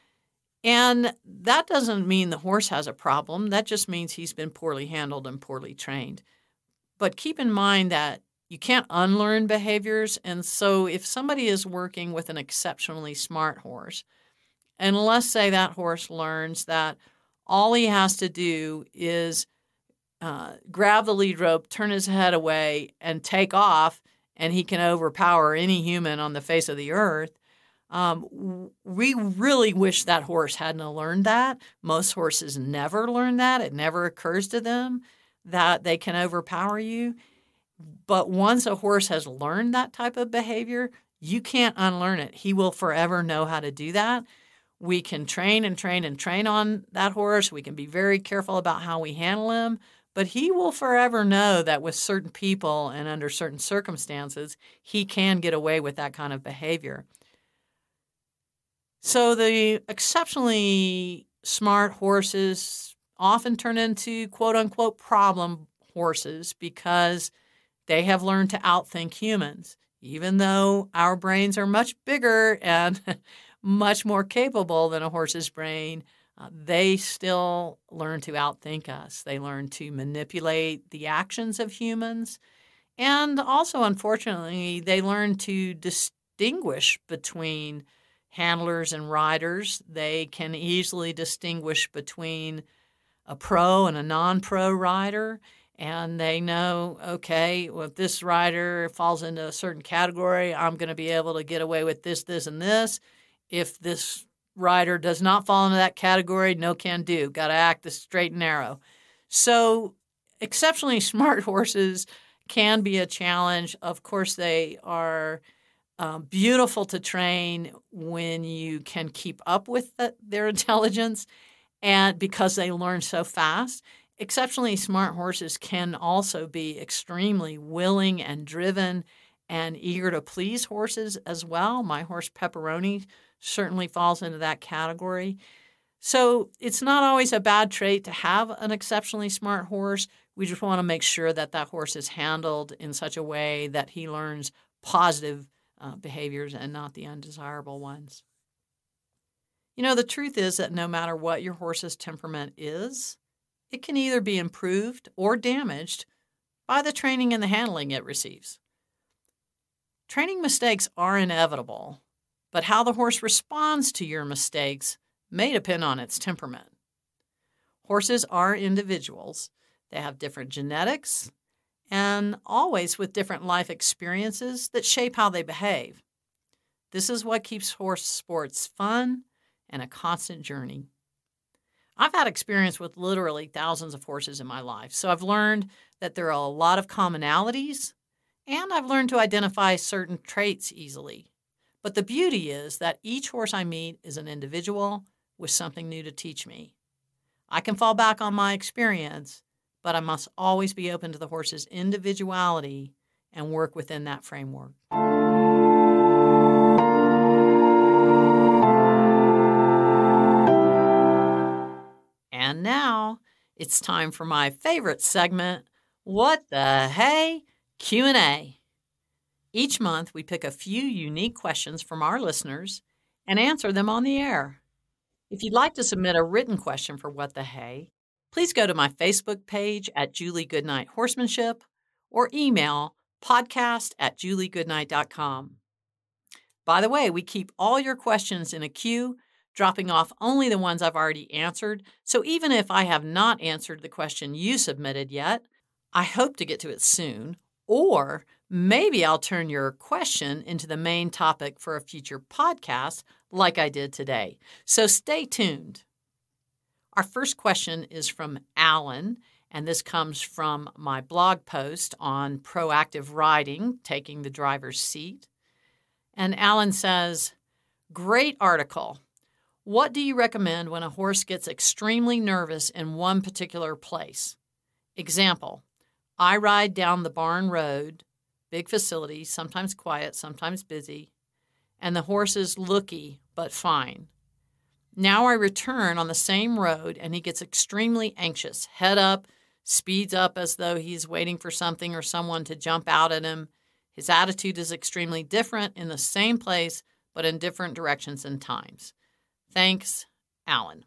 And that doesn't mean the horse has a problem. That just means he's been poorly handled and poorly trained. But keep in mind that you can't unlearn behaviors. And so if somebody is working with an exceptionally smart horse, and let's say that horse learns that all he has to do is uh, grab the lead rope, turn his head away, and take off, and he can overpower any human on the face of the earth, Um, we really wish that horse hadn't learned that. Most horses never learn that. It never occurs to them that they can overpower you. But once a horse has learned that type of behavior, you can't unlearn it. He will forever know how to do that. We can train and train and train on that horse. We can be very careful about how we handle him. But he will forever know that with certain people and under certain circumstances, he can get away with that kind of behavior. So the exceptionally smart horses often turn into quote-unquote problem horses because they have learned to outthink humans. Even though our brains are much bigger and much more capable than a horse's brain, uh, they still learn to outthink us. They learn to manipulate the actions of humans. And also, unfortunately, they learn to distinguish between handlers and riders. They can easily distinguish between a pro and a non-pro rider. And they know, okay, well, if this rider falls into a certain category, I'm going to be able to get away with this, this, and this. If this rider does not fall into that category, no can do. Got to act the straight and narrow. So exceptionally smart horses can be a challenge. Of course, they are um, beautiful to train when you can keep up with the, their intelligence, and because they learn so fast. Exceptionally smart horses can also be extremely willing and driven and eager to please horses as well. My horse Pepperoni certainly falls into that category. So it's not always a bad trait to have an exceptionally smart horse. We just want to make sure that that horse is handled in such a way that he learns positive uh, behaviors and not the undesirable ones. You know, the truth is that no matter what your horse's temperament is, it can either be improved or damaged by the training and the handling it receives. Training mistakes are inevitable, but how the horse responds to your mistakes may depend on its temperament. Horses are individuals. They have different genetics and always with different life experiences that shape how they behave. This is what keeps horse sports fun and a constant journey. I've had experience with literally thousands of horses in my life, so I've learned that there are a lot of commonalities, and I've learned to identify certain traits easily. But the beauty is that each horse I meet is an individual with something new to teach me. I can fall back on my experience, but I must always be open to the horse's individuality and work within that framework. And now it's time for my favorite segment, What the Hey? Q and A. Each month we pick a few unique questions from our listeners and answer them on the air. If you'd like to submit a written question for What the Hey, please go to my Facebook page at Julie Goodnight Horsemanship or email podcast at juliegoodnight dot com. By the way, we keep all your questions in a queue, dropping off only the ones I've already answered. So even if I have not answered the question you submitted yet, I hope to get to it soon, or maybe I'll turn your question into the main topic for a future podcast like I did today. So stay tuned. Our first question is from Alan, and this comes from my blog post on proactive riding, taking the driver's seat. And Alan says, great article. What do you recommend when a horse gets extremely nervous in one particular place? Example, I ride down the barn road, big facility, sometimes quiet, sometimes busy, and the horse is looky but fine. Now I return on the same road and he gets extremely anxious, head up, speeds up as though he's waiting for something or someone to jump out at him. His attitude is extremely different in the same place, but in different directions and times. Thanks, Alan.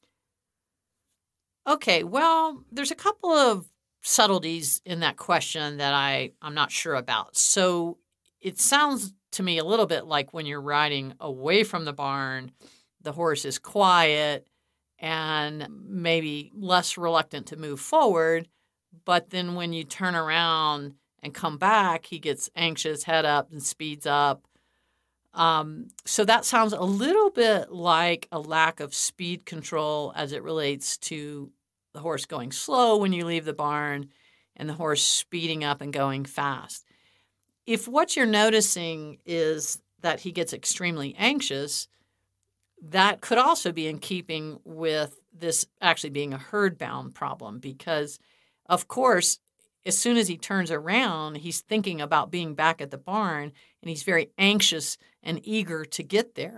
Okay, well, there's a couple of subtleties in that question that I, I'm not sure about. So it sounds to me a little bit like when you're riding away from the barn, the horse is quiet and maybe less reluctant to move forward. But then when you turn around and come back, he gets anxious, head up, and speeds up. Um, so that sounds a little bit like a lack of speed control as it relates to the horse going slow when you leave the barn and the horse speeding up and going fast. If what you're noticing is that he gets extremely anxious, that could also be in keeping with this actually being a herd-bound problem because, of course, as soon as he turns around, he's thinking about being back at the barn, and he's very anxious and eager to get there.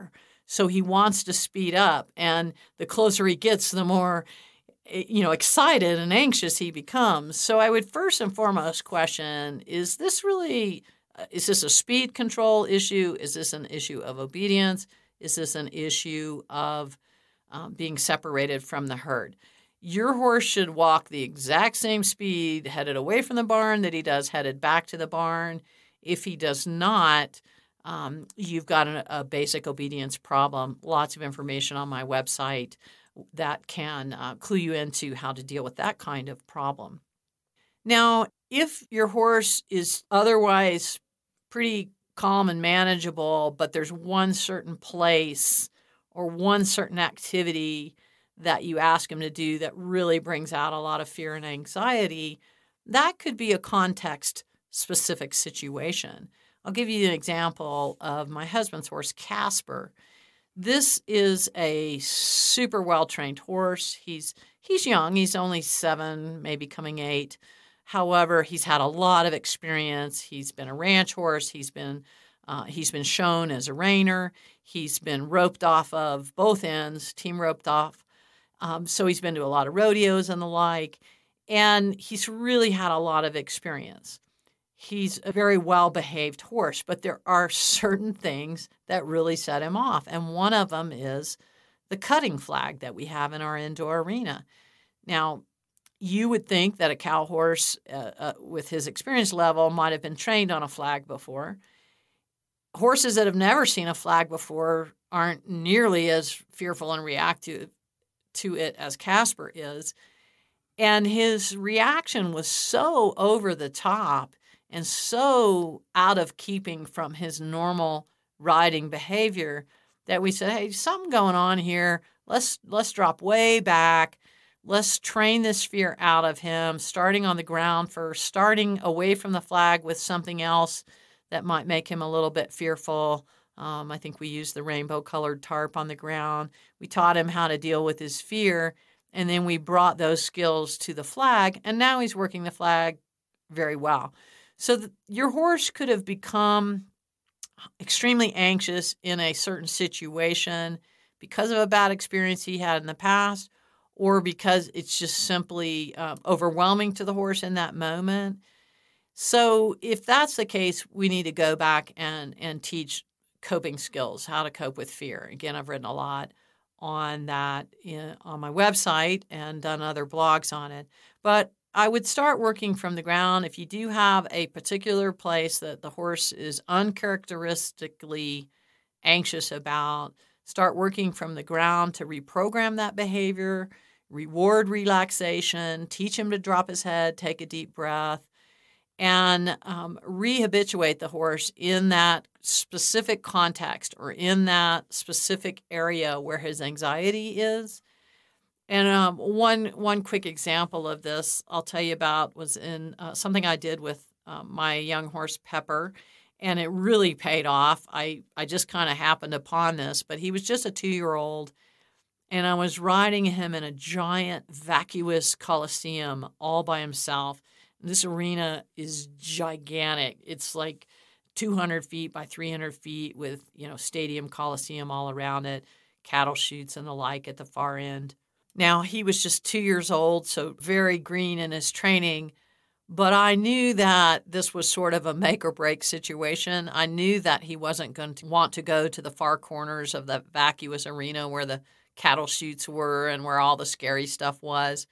So he wants to speed up. And the closer he gets, the more, you know, excited and anxious he becomes. So I would first and foremost question, is this really, uh, is this a speed control issue? Is this an issue of obedience? Is this an issue of um, being separated from the herd? Your horse should walk the exact same speed headed away from the barn that he does headed back to the barn. If he does not, um, you've got a, a basic obedience problem. Lots of information on my website that can uh, clue you into how to deal with that kind of problem. Now, if your horse is otherwise pretty calm and manageable, but there's one certain place or one certain activity that you ask him to do that really brings out a lot of fear and anxiety, that could be a context-specific situation. I'll give you an example of my husband's horse, Casper. This is a super well-trained horse. He's he's young. He's only seven, maybe coming eight. However, he's had a lot of experience. He's been a ranch horse. He's been uh, he's been shown as a reiner. He's been roped off of both ends, team roped off. Um, so he's been to a lot of rodeos and the like, and he's really had a lot of experience. He's a very well-behaved horse, but there are certain things that really set him off, and one of them is the cutting flag that we have in our indoor arena. Now, you would think that a cow horse uh, uh, with his experience level might have been trained on a flag before. Horses that have never seen a flag before aren't nearly as fearful and reactive to it as Casper is. And his reaction was so over the top and so out of keeping from his normal riding behavior that we said, hey, something going on here. Let's let's drop way back. Let's train this fear out of him, starting on the ground first, starting away from the flag with something else that might make him a little bit fearful. Um, I think we used the rainbow-colored tarp on the ground. We taught him how to deal with his fear, and then we brought those skills to the flag, and now he's working the flag very well. So th- your horse could have become extremely anxious in a certain situation because of a bad experience he had in the past, or because it's just simply uh, overwhelming to the horse in that moment. So if that's the case, we need to go back and, and teach coping skills, how to cope with fear. Again, I've written a lot on that in, on my website and done other blogs on it. But I would start working from the ground. If you do have a particular place that the horse is uncharacteristically anxious about, start working from the ground to reprogram that behavior, reward relaxation, teach him to drop his head, take a deep breath, and um, rehabituate the horse in that specific context or in that specific area where his anxiety is. And um, one one quick example of this I'll tell you about was in uh, something I did with um, my young horse Pepper, and it really paid off. I, I just kind of happened upon this, but he was just a two-year-old, and I was riding him in a giant vacuous coliseum all by himself. This arena is gigantic. It's like two hundred feet by three hundred feet with, you know, stadium coliseum all around it, cattle chutes and the like at the far end. Now, he was just two years old, so very green in his training, but I knew that this was sort of a make or break situation. I knew that he wasn't going to want to go to the far corners of the vacuous arena where the cattle chutes were and where all the scary stuff was.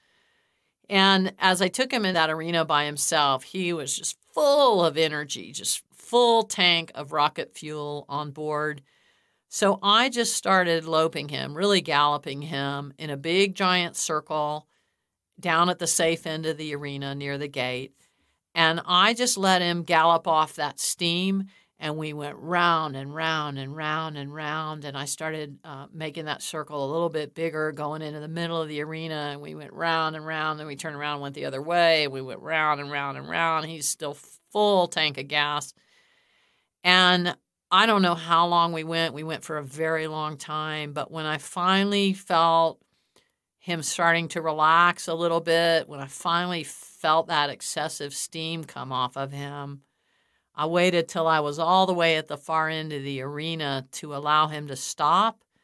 And as I took him in that arena by himself, he was just full of energy, just full tank of rocket fuel on board. So I just started loping him, really galloping him in a big giant circle down at the safe end of the arena near the gate. And I just let him gallop off that steam, and we went round and round and round and round. And I started uh, making that circle a little bit bigger, going into the middle of the arena. And we went round and round. Then we turned around and went the other way. And we went round and round and round. He's still full tank of gas. And I don't know how long we went. We went for a very long time. But when I finally felt him starting to relax a little bit, when I finally felt that excessive steam come off of him, I waited till I was all the way at the far end of the arena to allow him to stop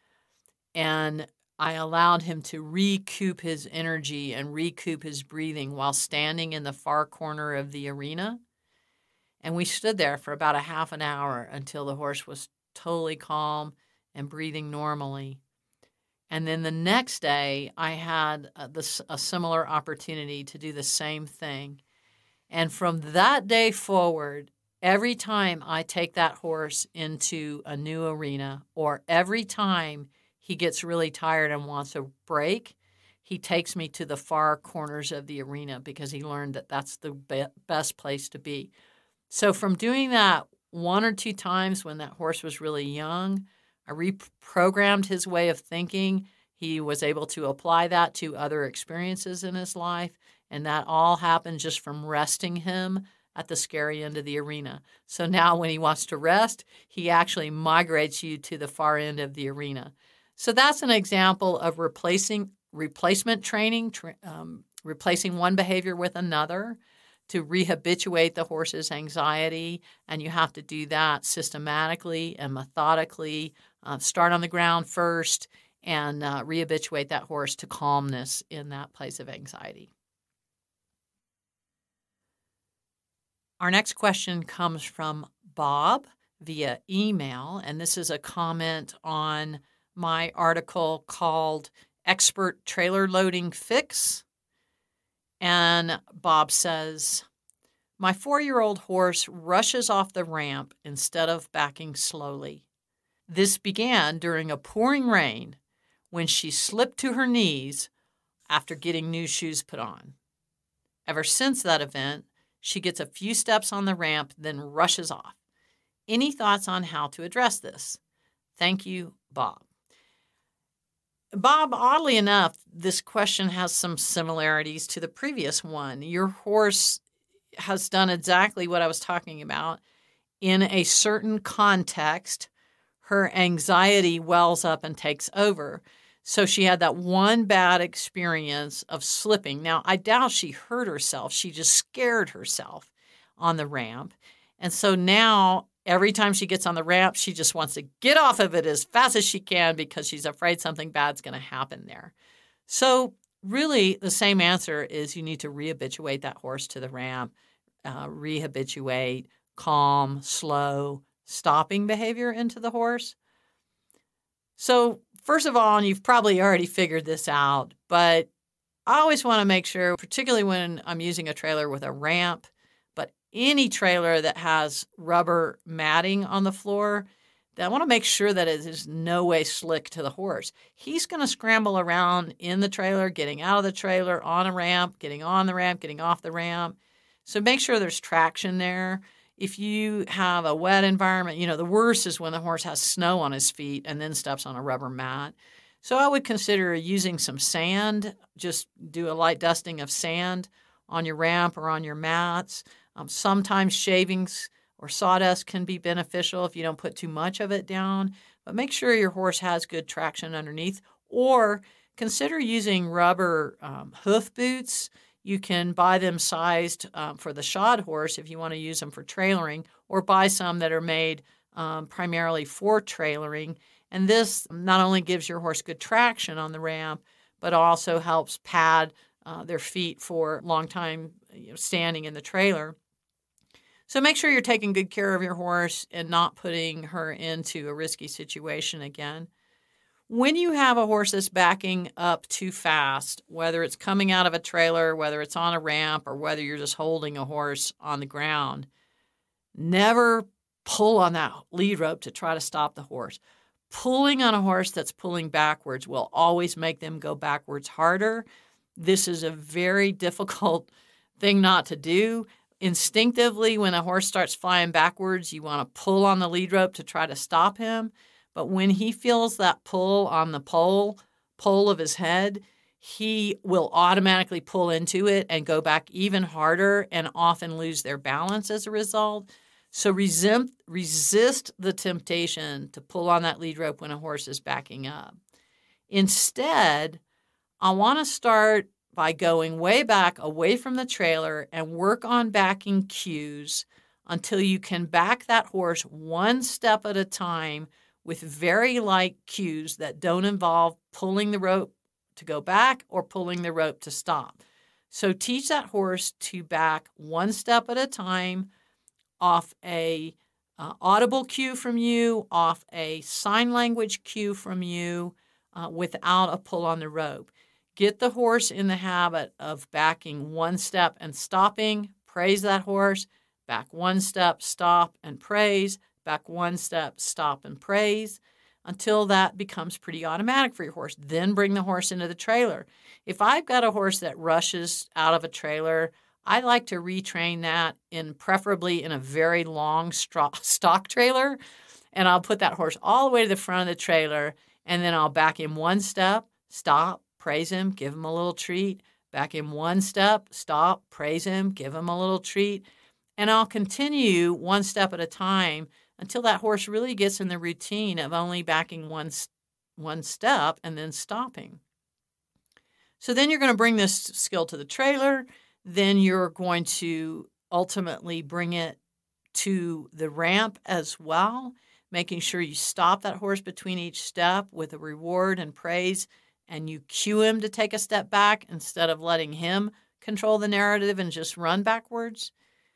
and I allowed him to recoup his energy and recoup his breathing while standing in the far corner of the arena. And we stood there for about a half an hour until the horse was totally calm and breathing normally. And then the next day, I had a, this, a similar opportunity to do the same thing. And from that day forward, every time I take that horse into a new arena, or every time he gets really tired and wants a break, he takes me to the far corners of the arena because he learned that that's the be- best place to be. So from doing that one or two times when that horse was really young, I reprogrammed his way of thinking. He was able to apply that to other experiences in his life, and that all happened just from resting him at the scary end of the arena. So now when he wants to rest, he actually migrates you to the far end of the arena. So that's an example of replacing replacement training, tra- um, replacing one behavior with another to rehabituate the horse's anxiety, and you have to do that systematically and methodically. Uh, start on the ground first and uh, rehabituate that horse to calmness in that place of anxiety. Our next question comes from Bob via email, and this is a comment on my article called Expert Trailer Loading Fix. And Bob says, my four-year-old horse rushes off the ramp instead of backing slowly. This began during a pouring rain when she slipped to her knees after getting new shoes put on. Ever since that event, she gets a few steps on the ramp, then rushes off. Any thoughts on how to address this? Thank you, Bob. Bob, oddly enough, this question has some similarities to the previous one. Your horse has done exactly what I was talking about. In a certain context, her anxiety wells up and takes over. So she had that one bad experience of slipping. Now, I doubt she hurt herself. She just scared herself on the ramp. And so now every time she gets on the ramp, she just wants to get off of it as fast as she can because she's afraid something bad's going to happen there. So really the same answer is you need to rehabituate that horse to the ramp, uh, rehabituate, calm, slow, stopping behavior into the horse. So first of all, and you've probably already figured this out, but I always want to make sure, particularly when I'm using a trailer with a ramp, but any trailer that has rubber matting on the floor, that I want to make sure that it is no way slick to the horse. He's going to scramble around in the trailer, getting out of the trailer, on a ramp, getting on the ramp, getting off the ramp. So make sure there's traction there. If you have a wet environment, you know, the worst is when the horse has snow on his feet and then steps on a rubber mat. So I would consider using some sand. Just do a light dusting of sand on your ramp or on your mats. Um, sometimes shavings or sawdust can be beneficial if you don't put too much of it down. But make sure your horse has good traction underneath. Or consider using rubber um, hoof boots. You can buy them sized um, for the shod horse if you want to use them for trailering, or buy some that are made um, primarily for trailering. And this not only gives your horse good traction on the ramp, but also helps pad uh, their feet for a long time you know, standing in the trailer. So make sure you're taking good care of your horse and not putting her into a risky situation again. When you have a horse that's backing up too fast, whether it's coming out of a trailer, whether it's on a ramp, or whether you're just holding a horse on the ground, never pull on that lead rope to try to stop the horse. Pulling on a horse that's pulling backwards will always make them go backwards harder. This is a very difficult thing not to do. Instinctively, when a horse starts flying backwards, you want to pull on the lead rope to try to stop him. But when he feels that pull on the pole, pole of his head, he will automatically pull into it and go back even harder and often lose their balance as a result. So resist, resist the temptation to pull on that lead rope when a horse is backing up. Instead, I want to start by going way back away from the trailer and work on backing cues until you can back that horse one step at a time with very light cues that don't involve pulling the rope to go back or pulling the rope to stop. So teach that horse to back one step at a time off a uh, audible cue from you, off a sign language cue from you, uh, without a pull on the rope. Get the horse in the habit of backing one step and stopping. Praise that horse. Back one step, stop, and praise. Back one step, stop, and praise, until that becomes pretty automatic for your horse. Then bring the horse into the trailer. If I've got a horse that rushes out of a trailer, I like to retrain that in preferably in a very long stock trailer, and I'll put that horse all the way to the front of the trailer, and then I'll back him one step, stop, praise him, give him a little treat, back him one step, stop, praise him, give him a little treat, and I'll continue one step at a time until that horse really gets in the routine of only backing one, one step and then stopping. So then you're going to bring this skill to the trailer. Then you're going to ultimately bring it to the ramp as well, making sure you stop that horse between each step with a reward and praise, and you cue him to take a step back instead of letting him control the narrative and just run backwards.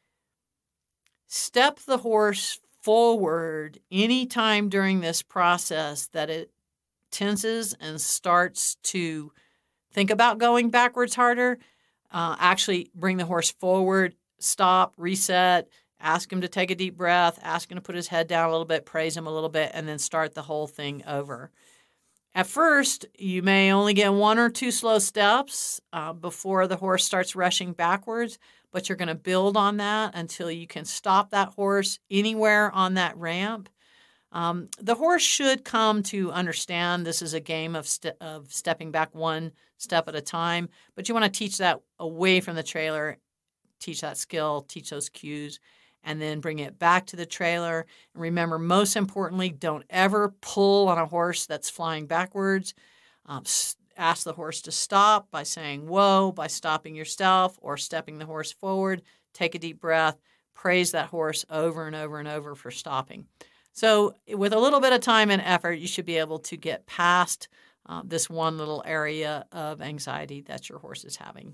Step the horse forward anytime during this process that it tenses and starts to think about going backwards harder. Uh, actually bring the horse forward, stop, reset, ask him to take a deep breath, ask him to put his head down a little bit, praise him a little bit, and then start the whole thing over. At first, you may only get one or two slow steps uh, before the horse starts rushing backwards, but you're going to build on that until you can stop that horse anywhere on that ramp. Um, the horse should come to understand this is a game of, st- of stepping back one step at a time, but you want to teach that away from the trailer, teach that skill, teach those cues, and then bring it back to the trailer. And remember, most importantly, don't ever pull on a horse that's flying backwards. Um, ask the horse to stop by saying, whoa, by stopping yourself or stepping the horse forward. Take a deep breath. Praise that horse over and over and over for stopping. So with a little bit of time and effort, you should be able to get past uh, this one little area of anxiety that your horse is having.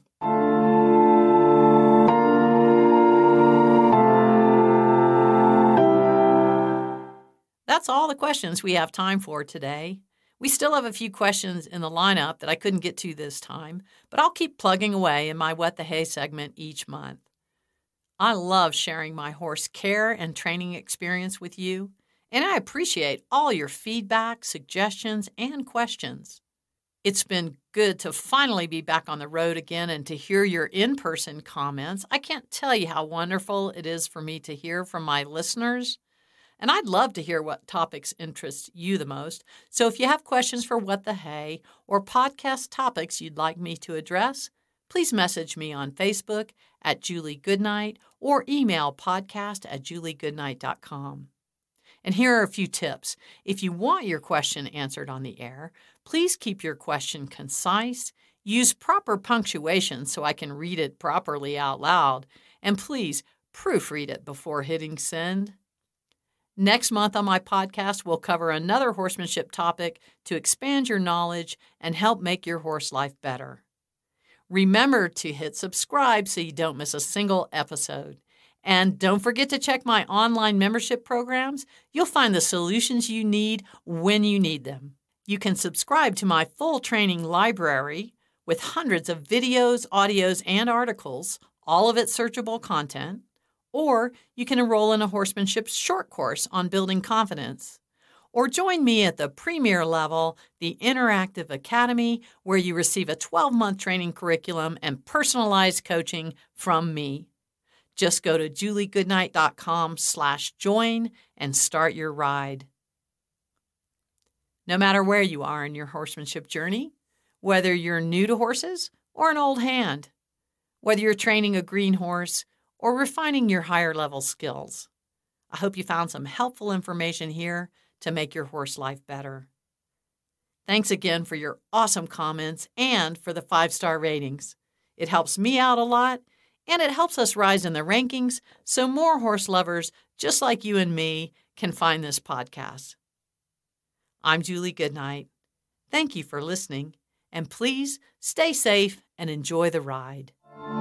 That's all the questions we have time for today. We still have a few questions in the lineup that I couldn't get to this time, but I'll keep plugging away in my What the Hay segment each month. I love sharing my horse care and training experience with you, and I appreciate all your feedback, suggestions, and questions. It's been good to finally be back on the road again and to hear your in-person comments. I can't tell you how wonderful it is for me to hear from my listeners. And I'd love to hear what topics interest you the most. So if you have questions for What the Hay or podcast topics you'd like me to address, please message me on Facebook at Julie Goodnight or email podcast at julie goodnight dot com. And here are a few tips. If you want your question answered on the air, please keep your question concise, use proper punctuation so I can read it properly out loud, and please proofread it before hitting send. Next month on my podcast, we'll cover another horsemanship topic to expand your knowledge and help make your horse life better. Remember to hit subscribe so you don't miss a single episode. And don't forget to check my online membership programs. You'll find the solutions you need when you need them. You can subscribe to my full training library with hundreds of videos, audios, and articles, all of it searchable content. Or you can enroll in a horsemanship short course on building confidence. Or join me at the premier level, the Interactive Academy, where you receive a twelve-month training curriculum and personalized coaching from me. Just go to julie goodnight dot com slash join and start your ride. No matter where you are in your horsemanship journey, whether you're new to horses or an old hand, whether you're training a green horse or refining your higher level skills, I hope you found some helpful information here to make your horse life better. Thanks again for your awesome comments and for the five-star ratings. It helps me out a lot, and it helps us rise in the rankings so more horse lovers just like you and me can find this podcast. I'm Julie Goodnight. Thank you for listening, and please stay safe and enjoy the ride.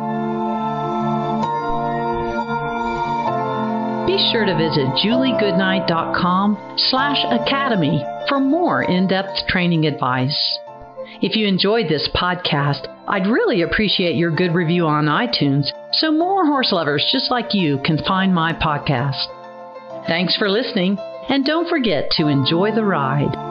Be sure to visit juliegoodnight.com slash academy for more in-depth training advice. If you enjoyed this podcast, I'd really appreciate your good review on iTunes so more horse lovers just like you can find my podcast. Thanks for listening, and don't forget to enjoy the ride.